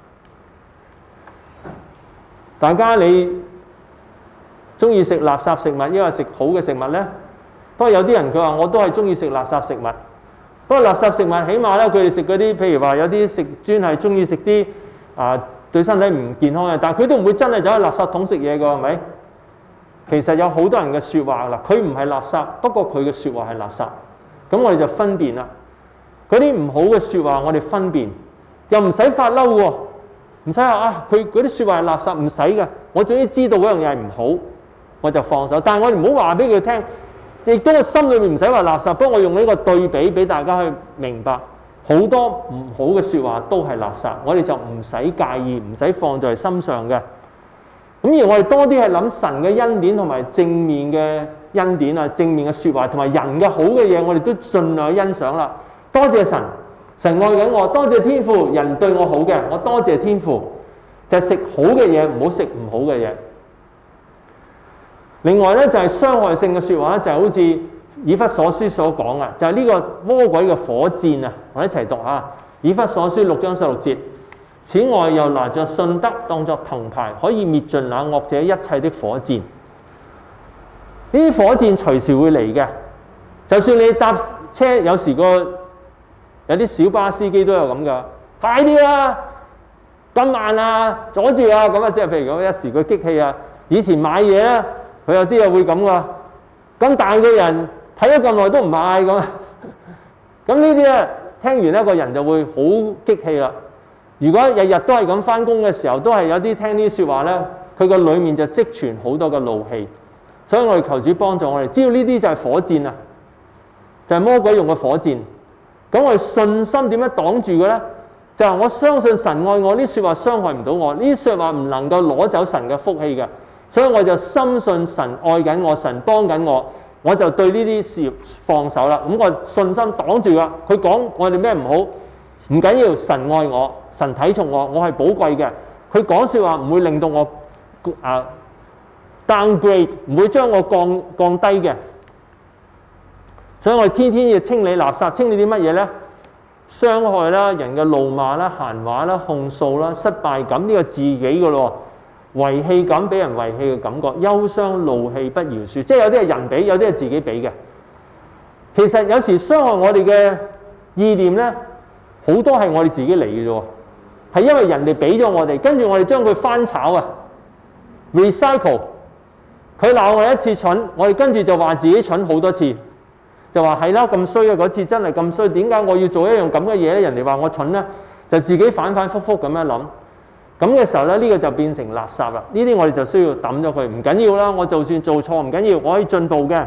大家你中意食垃圾食物，抑或食好嘅食物呢？不過有啲人佢話我都係中意食垃圾食物。不過垃圾食物起碼咧，佢哋食嗰啲，譬如話有啲食專係中意食啲啊對身體唔健康嘅，但係佢都唔會真係走去垃圾桶食嘢㗎，係咪？其實有好多人嘅説話啦，佢唔係垃圾，不過佢嘅説話係垃圾。咁我哋就分辨啦。嗰啲唔好嘅説話，我哋分辨，又唔使發嬲喎，唔使話啊，佢嗰啲説話係垃圾，唔使嘅。我總之知道嗰樣嘢係唔好，我就放手。但係我哋唔好話俾佢聽。亦都個心裏面唔使話垃圾，不過我用呢個對比俾大家去明白，好多唔好嘅説話都係垃圾，我哋就唔使介意，唔使放在心上嘅。咁而我哋多啲係諗神嘅恩典同埋正面嘅恩典啊，正面嘅説話同埋人嘅好嘅嘢，我哋都盡量去欣賞啦。多謝神，神愛緊我，多謝天父，人對我好嘅，我多謝天父。就係食好嘅嘢，唔好食唔好嘅嘢。另外咧就係傷害性嘅説話咧，就係好似以弗所書所講啊，就係呢個魔鬼嘅火箭啊！我哋一齊讀下以弗所書六章十六節。此外又拿着信德當作盾牌，可以滅盡那惡者一切的火箭。呢啲火箭隨時會嚟嘅，就算你搭車，有時個有啲小巴司機都有咁噶，快啲啊！咁慢啊，阻住啊！咁啊，即係譬如講一時佢激氣啊，以前買嘢咧。佢有啲又會咁噶，咁大個人睇咗咁耐都唔買咁，咁呢啲咧聽完一個人就會好激氣啦。如果日日都係咁翻工嘅時候，都係有啲聽呢啲説話咧，佢個裡面就積存好多嘅怒氣。所以我哋求主幫助我哋，知道呢啲就係火箭啊，就係魔鬼用嘅火箭。咁我哋信心點樣擋住嘅咧？就係我相信神愛我，呢啲説話傷害唔到我，呢啲説話唔能夠攞走神嘅福氣嘅。所以我就深信神愛緊我，神幫緊我，我就對呢啲事業放手啦。咁我信心擋住啦。佢講我哋咩唔好，唔緊要，神愛我，神睇重我，我係寶貴嘅。佢講説話唔會令到我啊 downgrade， 唔會將我降降低嘅。所以我哋天天要清理垃圾，清理啲乜嘢咧？傷害啦、人嘅怒罵啦、閒話啦、控訴啦、失敗感，呢個自己嘅咯。遺棄感，俾人遺棄嘅感覺，憂傷、怒氣、不饒恕，即係有啲係人俾，有啲係自己俾嘅。其實有時傷害我哋嘅意念咧，好多係我哋自己嚟嘅啫，係因為人哋俾咗我哋，跟住我哋將佢翻炒啊 ，recycle。佢鬧我一次蠢，我哋跟住就話自己蠢好多次，就話係啦，咁衰啊，嗰次真係咁衰，點解我要做一樣咁嘅嘢咧？人哋話我蠢咧，就自己反反覆覆咁樣諗。咁嘅時候咧，呢個就變成垃圾啦。呢啲我哋就需要抌咗佢，唔緊要啦。我就算做錯唔緊要，我可以進步嘅。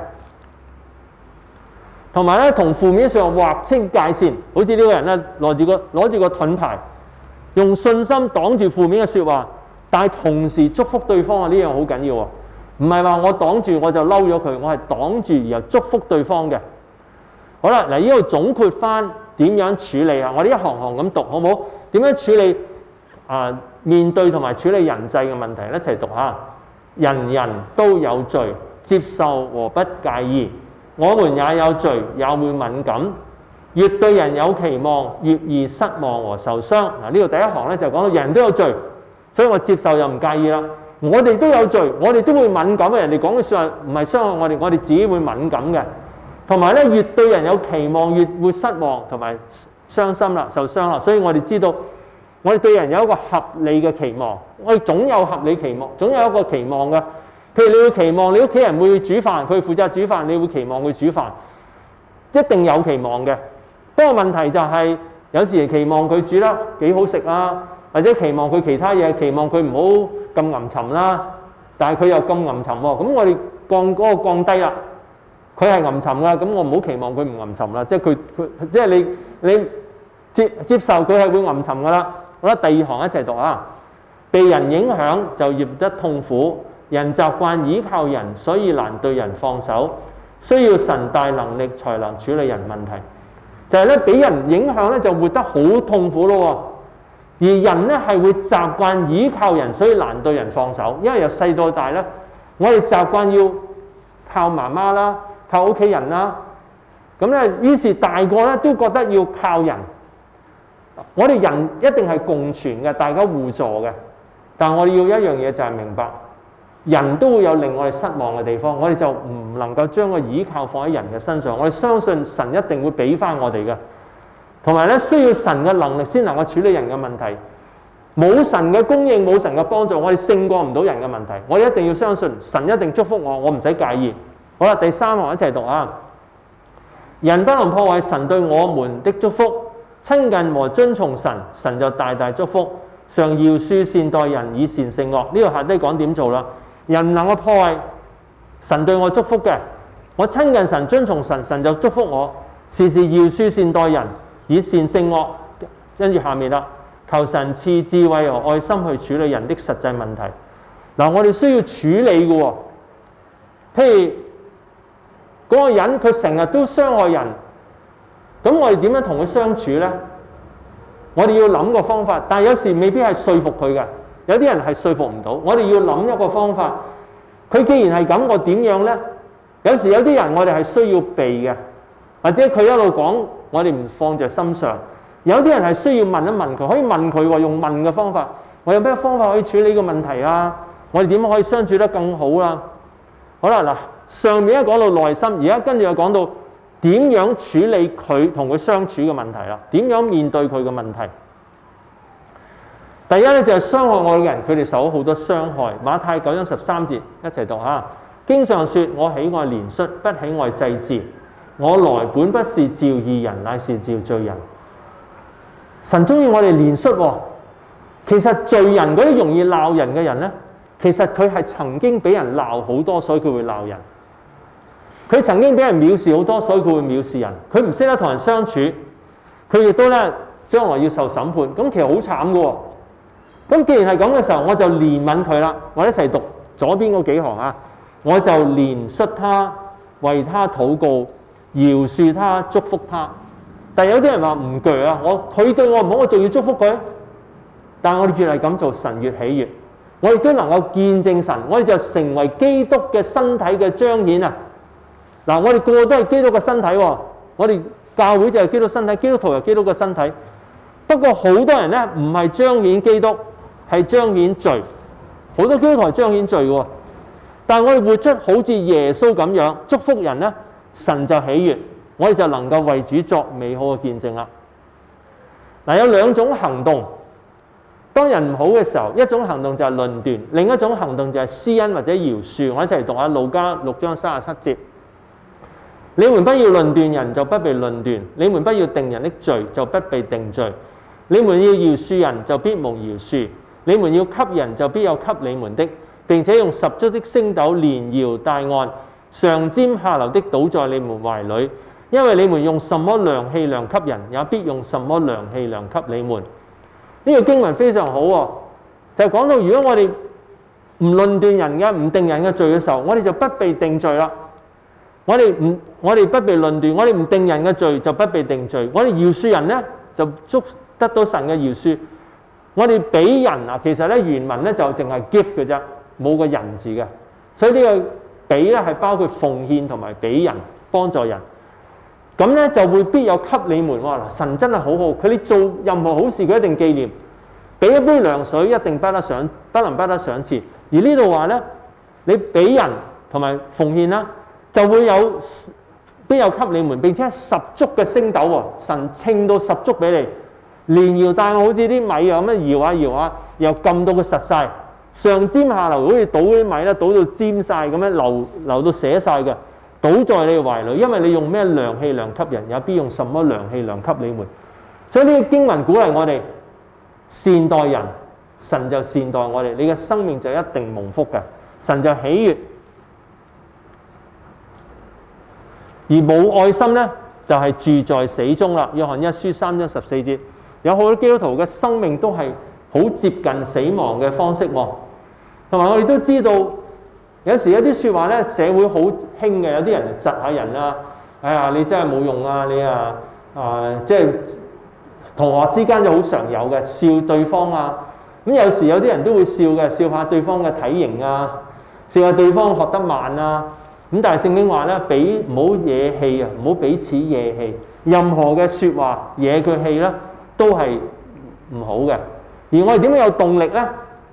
同埋咧，同負面上劃清界線，好似呢個人咧攞住個攞住個盾牌，用信心擋住負面嘅説話，但係同時祝福對方啊！呢樣好緊要喎，唔係話我擋住我就嬲咗佢，我係擋住然後祝福對方嘅。好啦，嗱，呢度總括翻點樣處理啊？我哋一行行咁讀好唔好？點樣處理啊？面對同埋處理人際嘅問題，一齊讀下。人人都有罪，接受和不介意。我們也有罪，也會敏感。越對人有期望，越易失望和受傷。嗱，呢度第一行咧就講到人人都有罪，所以我接受又唔介意啦。我哋都有罪，我哋都會敏感嘅。人哋講嘅説話唔係傷害我哋，我哋自己會敏感嘅。同埋咧，越對人有期望，越會失望同埋傷心啦、受傷啦。所以我哋知道。我哋對人有一個合理嘅期望，我哋總有合理期望，總有一個期望嘅。譬如你會期望你屋企人會煮飯，佢負責煮飯，你會期望佢煮飯，一定有期望嘅。不過問題就係、是、有時期望佢煮得幾好食啦，或者期望佢其他嘢，期望佢唔好咁陰沉啦，但係佢又咁陰沉喎，咁我哋降嗰個降低啦。佢係陰沉㗎，咁我唔好期望佢唔陰沉啦，即係佢佢即係你你接接受佢係會陰沉㗎啦。好啦，第二行一齊讀啊！被人影響就業得痛苦，人習慣依靠人，所以難對人放手。需要神大能力才能處理人問題。就係咧，俾人影響咧就活得好痛苦咯。而人咧係會習慣依靠人，所以難對人放手。因為由細到大咧，我哋習慣要靠媽媽啦，靠屋企人啦。咁咧，於是大個咧都覺得要靠人。我哋人一定係共存嘅，大家互助嘅。 但我哋要一樣嘢就係明白，人都會有令我哋失望嘅地方，我哋就唔能夠將個倚靠放喺人嘅身上。我哋相信神一定會俾翻我哋嘅，同埋咧需要神嘅能力先能夠處理人嘅問題。冇神嘅供應，冇神嘅幫助，我哋勝過唔到人嘅問題。我哋一定要相信神一定祝福我，我唔使介意。好啦，第三行一齊讀啊！人不能破壞神對我們的祝福，親近和遵從神，神就大大祝福。常饒恕善待人，以善勝惡。呢度下低講點做啦？人唔能夠破壞神對我祝福嘅，我親近神、遵從神，神就祝福我。時時饒恕善待人，以善勝惡。跟住下面啦。求神賜智慧和愛心去處理人的實際問題。嗱，我哋需要處理嘅喎。譬如嗰個人佢成日都傷害人，咁我哋點樣同佢相處呢？我哋要諗個方法，但係有時未必係說服佢嘅。有啲人係說服唔到，我哋要諗一個方法。佢既然係咁，我點樣呢？有時有啲人我哋係需要避嘅，或者佢一路講，我哋唔放在心上。有啲人係需要問一問佢，可以問佢話用問嘅方法，我有咩方法可以處理個問題啊？我哋點可以相處得更好啦？好啦，嗱，上面一講到內心，而家跟住又講到點樣處理佢同佢相處嘅問題啦？點樣面對佢嘅問題？第一咧就係傷害我嘅人，佢哋受咗好多傷害。馬太九章十三節一齊讀下。經上說：我喜愛憐恤，不喜愛祭祀。我來本不是召義人，乃是召罪人。神中意我哋憐恤喎，其實罪人嗰啲容易鬧人嘅人咧，其實佢係曾經俾人鬧好多，所以佢會鬧人。佢曾經俾人藐視好多，所以佢會藐視人。佢唔識得同人相處，佢亦都咧將來要受審判。咁其實好慘㗎喎。咁既然係咁嘅時候，我就憐憫佢啦。我一齊讀左邊嗰幾行啊，我就憐恤他，為他禱告，饒恕他，祝福他。但係有啲人話唔鋸啊，我佢對我唔好，我仲要祝福佢。但係我哋越係咁做，神越喜悅。我亦都能夠見證神，我哋就成為基督嘅身體嘅彰顯啊！嗱，我哋個個都係基督嘅身體喎，我哋教會就係基督身體，基督徒係基督嘅身體。不過好多人咧唔係彰顯基督，係彰顯罪。好多基督徒係彰顯罪嘅喎，但係我哋活出好似耶穌咁樣祝福人咧，神就喜悅。我哋就能夠為主作美好嘅見證啦。嗱，有兩種行動，當人唔好嘅時候，一種行動就係論斷，另一種行動就係施恩或者饒恕。我一齊讀下路加六章三十七節：你們不要論斷人，就不被論斷；你們不要定人的罪，就不被定罪；你們要饒恕人，就必蒙饒恕；你們要給人，就必有給你們的。並且用十足的升斗連搖帶按，上尖下流的倒在你們懷裏。因為你們用什麼量器量給人，也必用什麼量器量給你們。呢個經文非常好喎，就係講到如果我哋唔論斷人嘅、唔定人嘅罪嘅時候，我哋就不被定罪啦。我哋唔，我哋不被論斷，我哋唔定人嘅罪就不被定罪。我哋饒恕人咧，就捉得到神嘅饒恕。我哋俾人啊，其實咧原文咧就淨係 give 嘅啫，冇個人字嘅。所以呢個俾咧係包括奉獻同埋俾人幫助人。咁咧就會必有給你們喎。嗱，神真係好好，佢哋做任何好事佢一定紀念，俾一杯涼水一定不得賞，不能不得賞賜。而呢度話咧，你俾人同埋奉獻啦，就會有必有給你們，並且十足嘅升斗喎，神稱到十足俾你，連搖帶按好似啲米啊咁樣搖下搖下，又撳到佢實晒，上尖下流，好似倒啲米咧，倒到尖晒咁樣流流到瀉晒嘅。倒在你嘅懷裏，因為你用咩量器量給人，也必用什麼量器量給你們。所以呢個經文鼓勵我哋善待人，神就善待我哋，你嘅生命就一定蒙福嘅，神就喜悅。而冇愛心咧，就係、是、住在死中啦。約翰一書三章十四節，有好多基督徒嘅生命都係好接近死亡嘅方式喎。同埋我哋都知道。有時有啲説話咧，社會好興嘅，有啲人窒下人啊，哎呀，你真係冇用啊，你啊啊，即係同學之間就好常有嘅，笑對方啊。咁有時有啲人都會笑嘅，笑下對方嘅體型啊，笑下對方學得慢啊。咁但係聖經話咧，俾唔好惹氣啊，唔好彼此惹氣。任何嘅説話惹佢氣咧，都係唔好嘅。而我哋點樣有動力咧？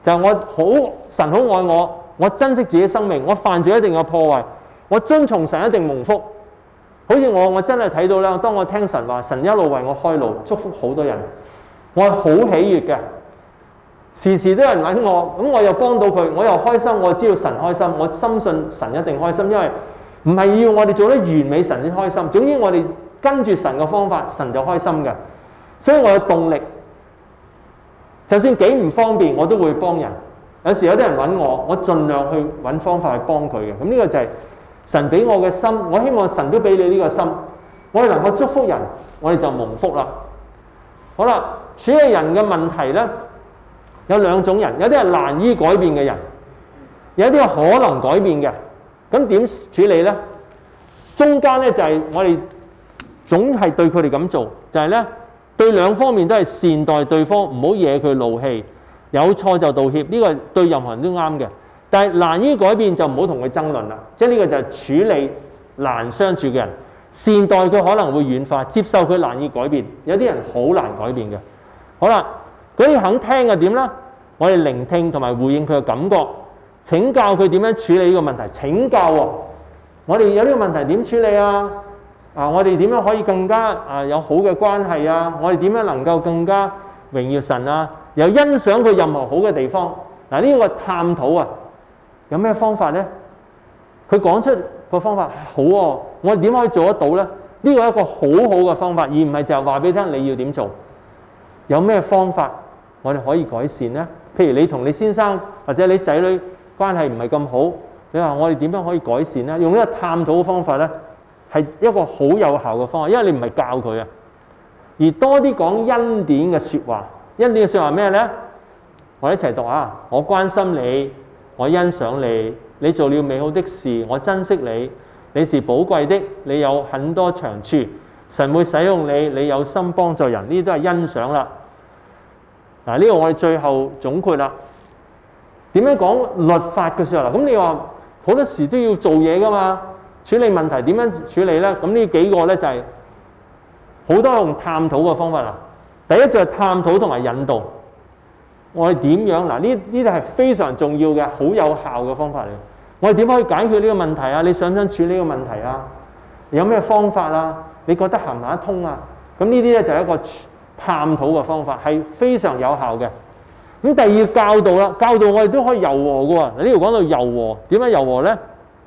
就係我好神好愛我，我珍惜自己生命，我犯罪一定有破壞，我遵從神一定蒙福。好似我我真係睇到啦，當我聽神話，神一路為我開路，祝福好多人，我係好喜悅嘅。時時都有人揾我，咁我又幫到佢，我又開心，我知道神開心，我深信神一定開心，因為唔係要我哋做得完美神先開心，總之我哋跟住神嘅方法，神就開心嘅。所以我有動力，就算幾唔方便，我都會幫人。有時有啲人揾我，我盡量去揾方法去幫佢嘅。咁呢個就係神俾我嘅心，我希望神都俾你呢個心，我哋能夠祝福人，我哋就蒙福啦。好啦，處理人嘅問題呢，有兩種人，有啲係難以改變嘅人，有啲係可能改變嘅。咁點處理呢？中間呢，就係我哋總係對佢哋咁做，就係呢，對兩方面都係善待對方，唔好惹佢怒氣，有錯就道歉，呢個對任何人都啱嘅。但係難於改變就唔好同佢爭論啦，即係呢個就係處理難相處嘅人，善待佢可能會軟化，接受佢難以改變。有啲人好難改變嘅。好啦，嗰啲肯聽嘅點呢？我哋聆聽同埋回應佢嘅感覺，請教佢點樣處理呢個問題。請教喎、哦，我哋有呢個問題點處理啊？啊，我哋點樣可以更加啊有好嘅關係啊？我哋點樣能夠更加榮耀神啊？又欣賞佢任何好嘅地方。嗱、啊，呢、這個探討啊！有咩方法呢？佢講出個方法好喎、哦，我哋點可以做得到呢？呢個係一個好好嘅方法，而唔係就係話俾你聽你要點做。有咩方法我哋可以改善呢？譬如你同你先生或者你仔女關係唔係咁好，你話我哋點樣可以改善呢？用呢個探討嘅方法呢，係一個好有效嘅方法，因為你唔係教佢啊，而多啲講恩典嘅説話。恩典嘅説話咩呢？我哋一齊讀啊！我關心你。我欣賞你，你做了美好的事，我珍惜你，你是寶貴的，你有很多長處，神會使用你，你有心幫助人，呢啲都係欣賞啦。嗱，呢個我哋最後總括啦。點樣講律法嘅時候啦？咁你話好多時都要做嘢噶嘛？處理問題點樣處理呢？咁呢幾個呢，就係好多用探討嘅方法啦。第一就係探討同埋引導。我哋點樣嗱？呢呢啲係非常重要嘅，好有效嘅方法嚟。我哋點可以解決呢個問題啊？你想唔想處理呢個問題啊？有咩方法啊？你覺得行唔行得通啊？咁呢啲咧就係一個探討嘅方法，係非常有效嘅。咁第二教導啦，教導我哋都可以柔和嘅喎。嗱，呢度講到柔和，點樣柔和咧？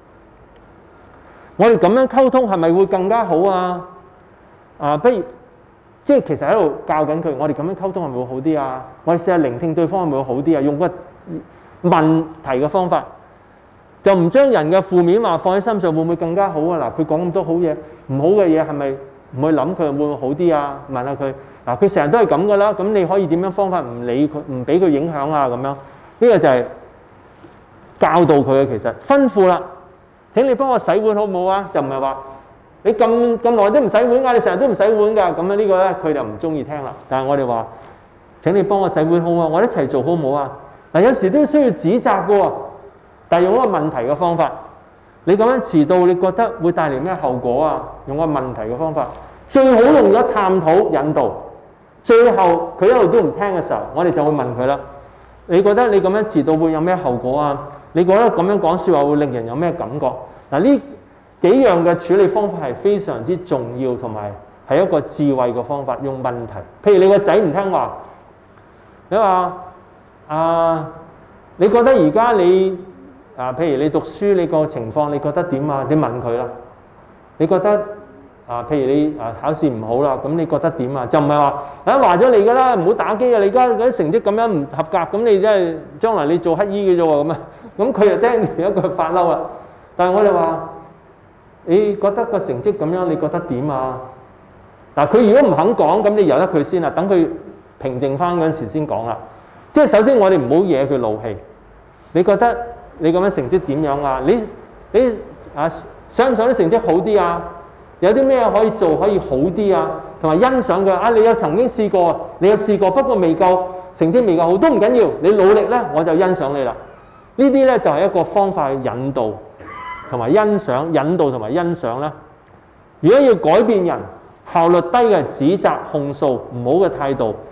我哋咁樣溝通係咪會更加好啊？啊，不如。即係其實喺度教緊佢，我哋咁樣溝通係咪會好啲啊？我哋試下聆聽對方係咪會好啲啊？用個問題嘅方法，就唔將人嘅負面話放喺心上，會唔會更加好啊？嗱，佢講咁多好嘢，唔好嘅嘢係咪唔去諗佢會唔會好啲啊？問下佢，嗱，佢成日都係咁㗎啦，咁你可以點樣方法唔理佢，唔俾佢影響啊？咁樣呢個就係教導佢嘅，其實吩咐啦。請你幫我洗碗好唔好啊？就唔係話。你咁咁耐都唔洗碗㗎，你成日都唔洗碗㗎，咁樣呢個咧佢就唔中意聽啦。但係我哋話：請你幫我洗碗好啊，我一齊做好唔好啊？嗱，有時都需要指責嘅喎，但係用一個問題嘅方法。你咁樣遲到，你覺得會帶嚟咩後果啊？用個問題嘅方法，最好用咗探討引導。最後佢一路都唔聽嘅時候，我哋就會問佢啦：你覺得你咁樣遲到會有咩後果啊？你覺得咁樣講説話會令人有咩感覺？嗱，呢幾樣嘅處理方法係非常之重要，同埋係一個智慧嘅方法。用問題，譬如你個仔唔聽話，你話啊，你覺得而家你啊，譬如你讀書你個情況，你覺得點啊？你問佢啦。你覺得啊，譬如你啊考試唔好啦，咁你覺得點啊？就唔係話啊話咗你㗎啦，唔好打機啊！你而家嗰啲成績咁樣唔合格，咁你真係將來你做乞衣嘅啫喎咁啊！咁佢就聽住一句發嬲啦。但係我哋話。你覺得個成績咁樣，你覺得點啊？嗱，佢如果唔肯講，咁你由得佢先啦，等佢平靜翻嗰陣時先講啦。即係首先我哋唔好惹佢怒氣。你覺得你咁樣成績點樣啊？你你啊想唔想啲成績好啲啊？有啲咩可以做可以好啲啊？同埋欣賞佢啊！你有曾經試過，你有試過，不過未夠成績未夠好都唔緊要，你努力咧我就欣賞你啦。呢啲咧就係一個方法去引導。同埋欣賞、引導同埋欣賞啦。如果要改變人，效率低嘅指責、控訴，唔好嘅態度，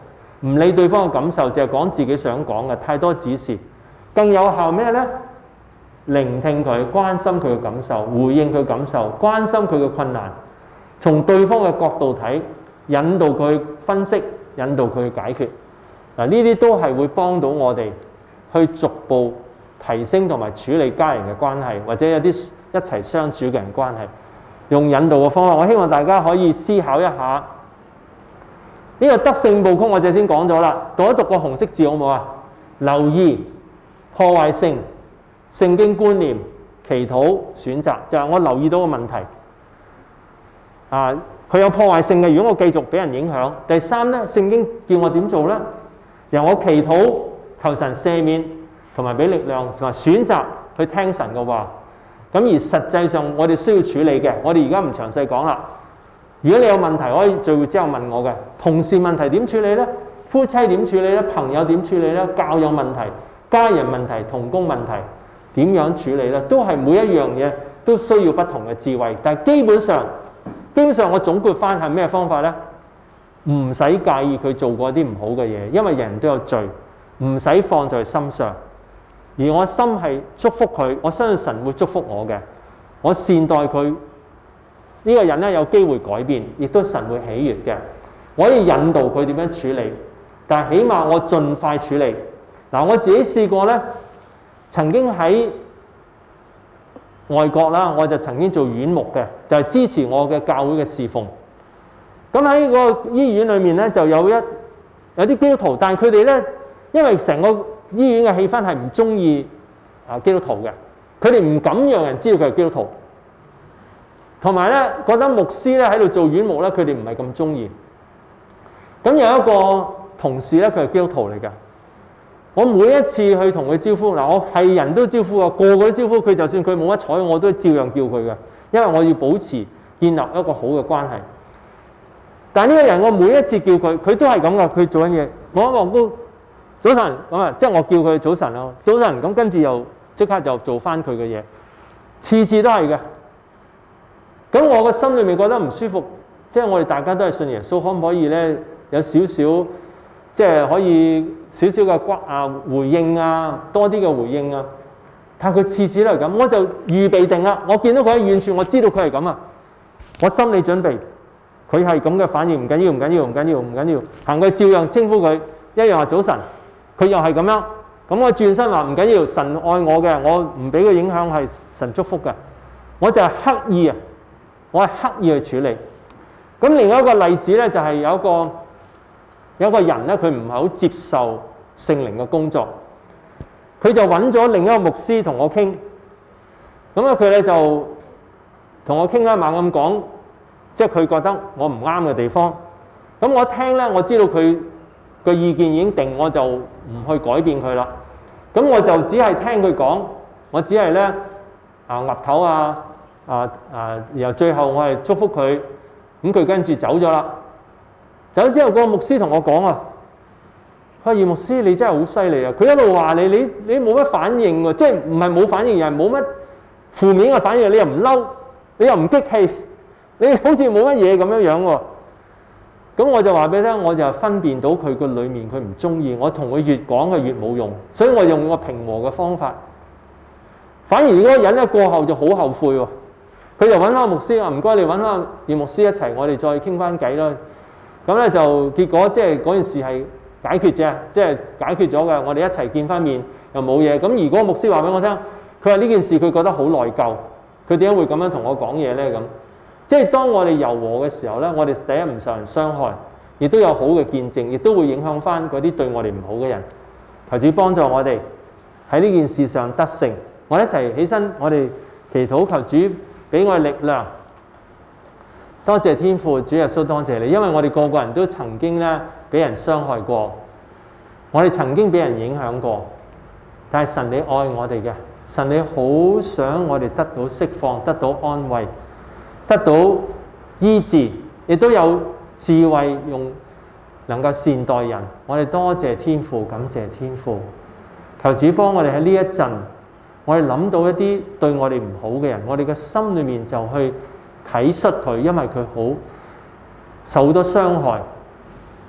唔理對方嘅感受，淨係講自己想講嘅，太多指示。更有效咩呢？聆聽佢，關心佢嘅感受，回應佢感受，關心佢嘅困難，從對方嘅角度睇，引導佢分析，引導佢解決。嗱，呢啲都係會幫到我哋去逐步提升同埋處理家人嘅關係，或者有啲一齊相處嘅人關係。用引導嘅方法，我希望大家可以思考一下。呢個德性部曲我就先講咗啦，讀一讀個紅色字好唔好啊？留意、破壞性、聖經觀念、祈禱、選擇，就係我留意到個問題。啊，佢有破壞性嘅，如果我繼續俾人影響。第三咧，聖經叫我點做咧？由我祈禱求神赦免，同埋俾力量，同埋選擇去聽神嘅話。咁而實際上我哋需要處理嘅，我哋而家唔詳細講啦。如果你有問題，可以聚會之後問我嘅。同事問題點處理呢？夫妻點處理呢？朋友點處理呢？教友問題、家人問題、同工問題點樣處理呢？都係每一樣嘢都需要不同嘅智慧。但係基本上，基本上我總括翻係咩方法呢？唔使介意佢做過啲唔好嘅嘢，因為人人都有罪，唔使放在心上。而我心係祝福佢，我相信神會祝福我嘅。我善待佢呢個人咧，有機會改變，亦都神會喜悅嘅。我可以引導佢點樣處理，但係起碼我盡快處理。嗱，我自己試過咧，曾經喺外國啦，我就曾經做院牧嘅，就係支持我嘅教會嘅侍奉。咁喺個醫院裏面咧，就有一有啲基督徒，但係佢哋咧，因為成個醫院嘅氣氛係唔中意啊基督徒嘅，佢哋唔敢讓人知道佢係基督徒，同埋咧覺得牧師咧喺度做院牧咧，佢哋唔係咁中意。咁有一個同事咧，佢係基督徒嚟㗎。我每一次去同佢招呼，嗱，我係人都招呼啊，個個都招呼佢，就算佢冇乜睬，我都照樣叫佢嘅，因為我要保持建立一個好嘅關係。但係呢個人，我每一次叫佢，佢都係咁噶，佢做緊嘢，我一望高。早晨咁啊，即係我叫佢早晨咯，早晨咁，跟住又即刻就做翻佢嘅嘢，次次都係嘅。咁我個心裏面覺得唔舒服，即係我哋大家都係信耶穌，可唔可以咧有少少即係可以少少嘅骨啊回應啊，多啲嘅回應啊？但係佢次次都係咁，我就預備定啦。我見到佢喺遠處，我知道佢係咁啊，我心理準備，佢係咁嘅反應，唔緊要，唔緊要，唔緊要，唔緊要，行佢照樣稱呼佢，一樣話早晨。佢又係咁樣，咁我轉身話唔緊要，神愛我嘅，我唔俾佢影響，係神祝福嘅。我就係刻意啊，我係刻意去處理。咁另外一個例子咧，就係有一個有一個人咧，佢唔係好接受聖靈嘅工作，佢就揾咗另一個牧師同我傾。咁啊，佢咧就同我傾一晚咁講，即係佢覺得我唔啱嘅地方。咁我聽咧，我知道佢個意見已經定，我就唔去改變佢啦。咁我就只係聽佢講，我只係咧啊岌頭啊啊啊，然後最後我係祝福佢。咁佢跟住走咗啦。走咗之後，個牧師同我講啊，佢話葉牧師你真係好犀利啊！佢一路話你，你你冇乜反應喎，即係唔係冇反應，而係冇乜負面嘅反應。你又唔嬲，你又唔激氣，你好似冇乜嘢咁樣樣喎。咁我就話俾你聽，我就分辨到佢個裡面佢唔中意，我同佢越講佢越冇用，所以我用個平和嘅方法。反而嗰個人咧過後就好後悔喎，佢就揾翻牧師話唔該你揾翻葉牧師一齊，我哋再傾翻偈啦。咁咧就結果即係嗰件事係解決啫，即係解決咗嘅，我哋一齊見翻面又冇嘢。咁如果牧師話俾我聽，佢話呢件事佢覺得好內疚，佢點解會咁樣同我講嘢咧？咁即係當我哋柔和嘅時候咧，我哋第一唔受人傷害，亦都有好嘅見證，亦都會影響翻嗰啲對我哋唔好嘅人。求主幫助我哋喺呢件事上得勝。我哋一齊起身，我哋祈禱，求主俾我哋力量。多謝天父，主耶穌多謝你，因為我哋個個人都曾經咧俾人傷害過，我哋曾經俾人影響過，但係神你愛我哋嘅，神你好想我哋得到釋放，得到安慰，得到醫治，亦都有智慧用能夠善待人。我哋多謝天父，感謝天父，求主幫我哋喺呢一陣，我哋諗到一啲對我哋唔好嘅人，我哋嘅心裏面就去體恤佢，因為佢好受到傷害，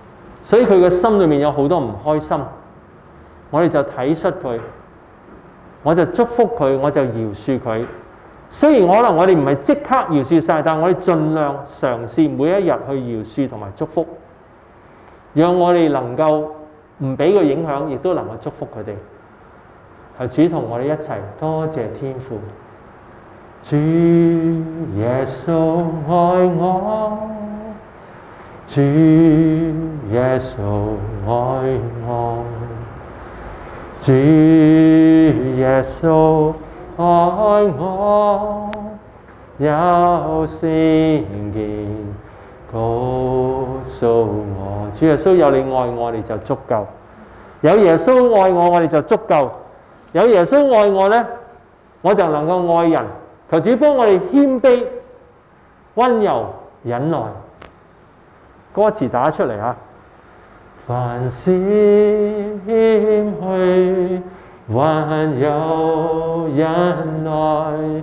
所以佢嘅心裏面有好多唔開心，我哋就體恤佢，我就祝福佢，我就饒恕佢。雖然可能我哋唔係即刻饒恕晒，但我哋盡量嘗試每一日去饒恕同埋祝福，讓我哋能夠唔俾佢影響，亦都能夠祝福佢哋。求主同我哋一齊，多謝天父。主耶穌愛我，主耶穌愛我，主耶穌愛我，有聖言告訴我。主耶穌有你愛我哋就足夠，有耶穌愛我我哋就足夠，有耶穌愛我呢，我就能夠愛人。求主幫我哋謙卑、溫柔、忍耐。歌詞打出嚟啊！凡事謙虛、溫柔、忍耐，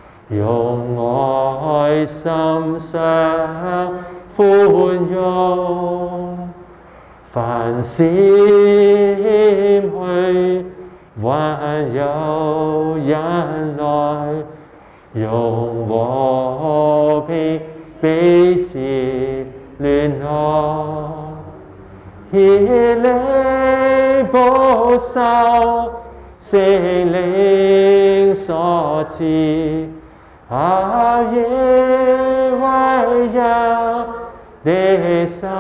用愛心相寬容。凡事謙虛、溫柔、忍耐，用和平彼此聯絡，竭力保守聖靈所賜，效耶為人的心，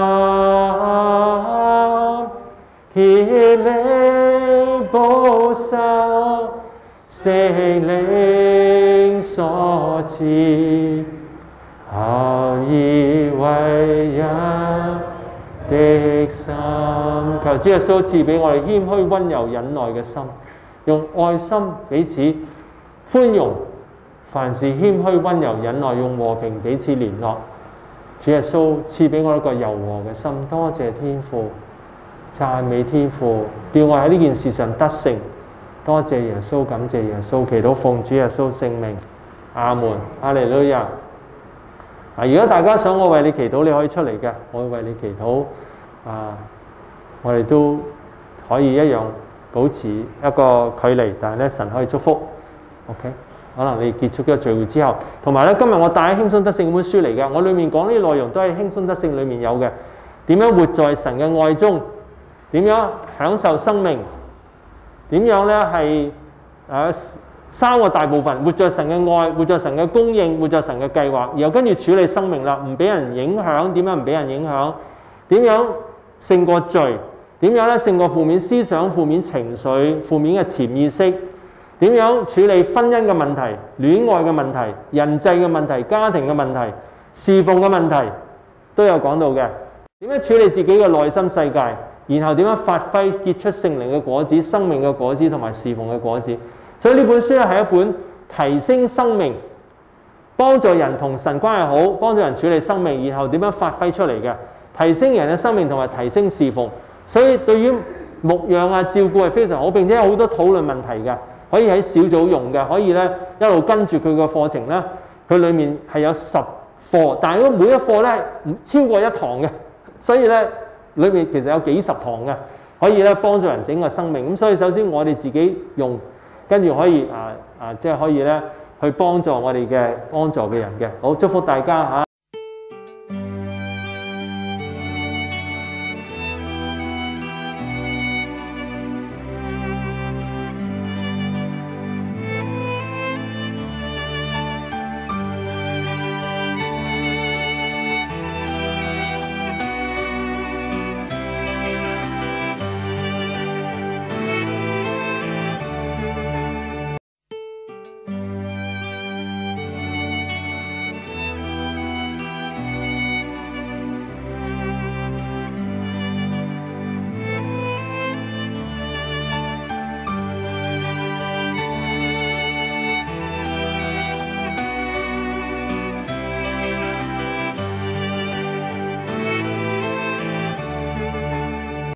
竭力保守聖靈所賜，效以為人的心。求主耶穌賜俾我哋謙虛、溫柔、忍耐嘅心，用愛心彼此寬容，凡事謙虛、溫柔、忍耐，用和平彼此聯絡。主耶穌賜俾我一個柔和嘅心，多謝天父，讚美天父，叫我喺呢件事上得勝。多謝耶穌，感謝耶穌，祈禱奉主耶穌聖名，阿門，哈利路亞。啊！如果大家想我為你祈禱，你可以出嚟嘅，我會為你祈禱。啊，我哋都可以一樣保持一個距離，但係咧神可以祝福。OK， 可能你結束咗個聚會之後，同埋咧今日我帶輕鬆得勝本書嚟嘅，我裡面講呢啲內容都係輕鬆得勝裡面有嘅。點樣活在神嘅愛中？點樣享受生命？點樣咧係誒三個大部分，活在神嘅愛，活在神嘅供應，活在神嘅計劃，然後跟住處理生命啦，唔俾人影響。點樣唔俾人影響？點樣勝過罪？點樣咧勝過負面思想、負面情緒、負面嘅潛意識？點樣處理婚姻嘅問題、戀愛嘅問題、人際嘅問題、家庭嘅問題、侍奉嘅問題都有講到嘅。點樣處理自己嘅內心世界？然後點樣發揮結出聖靈嘅果子、生命嘅果子同埋侍奉嘅果子？所以呢本書咧係一本提升生命、幫助人同神關係好、幫助人處理生命，然後點樣發揮出嚟嘅，提升人嘅生命同埋提升侍奉。所以對於牧養啊、照顧係非常好，並且有好多討論問題嘅，可以喺小組用嘅，可以咧一路跟住佢個課程咧，佢裡面係有十課，但係如果每一課咧唔超過一堂嘅，所以咧裏面其實有幾十堂嘅，可以咧幫助人整個生命。咁所以首先我哋自己用。跟住可以啊啊，即係可以咧去幫助我哋嘅幫助嘅人嘅。好，祝福大家嚇。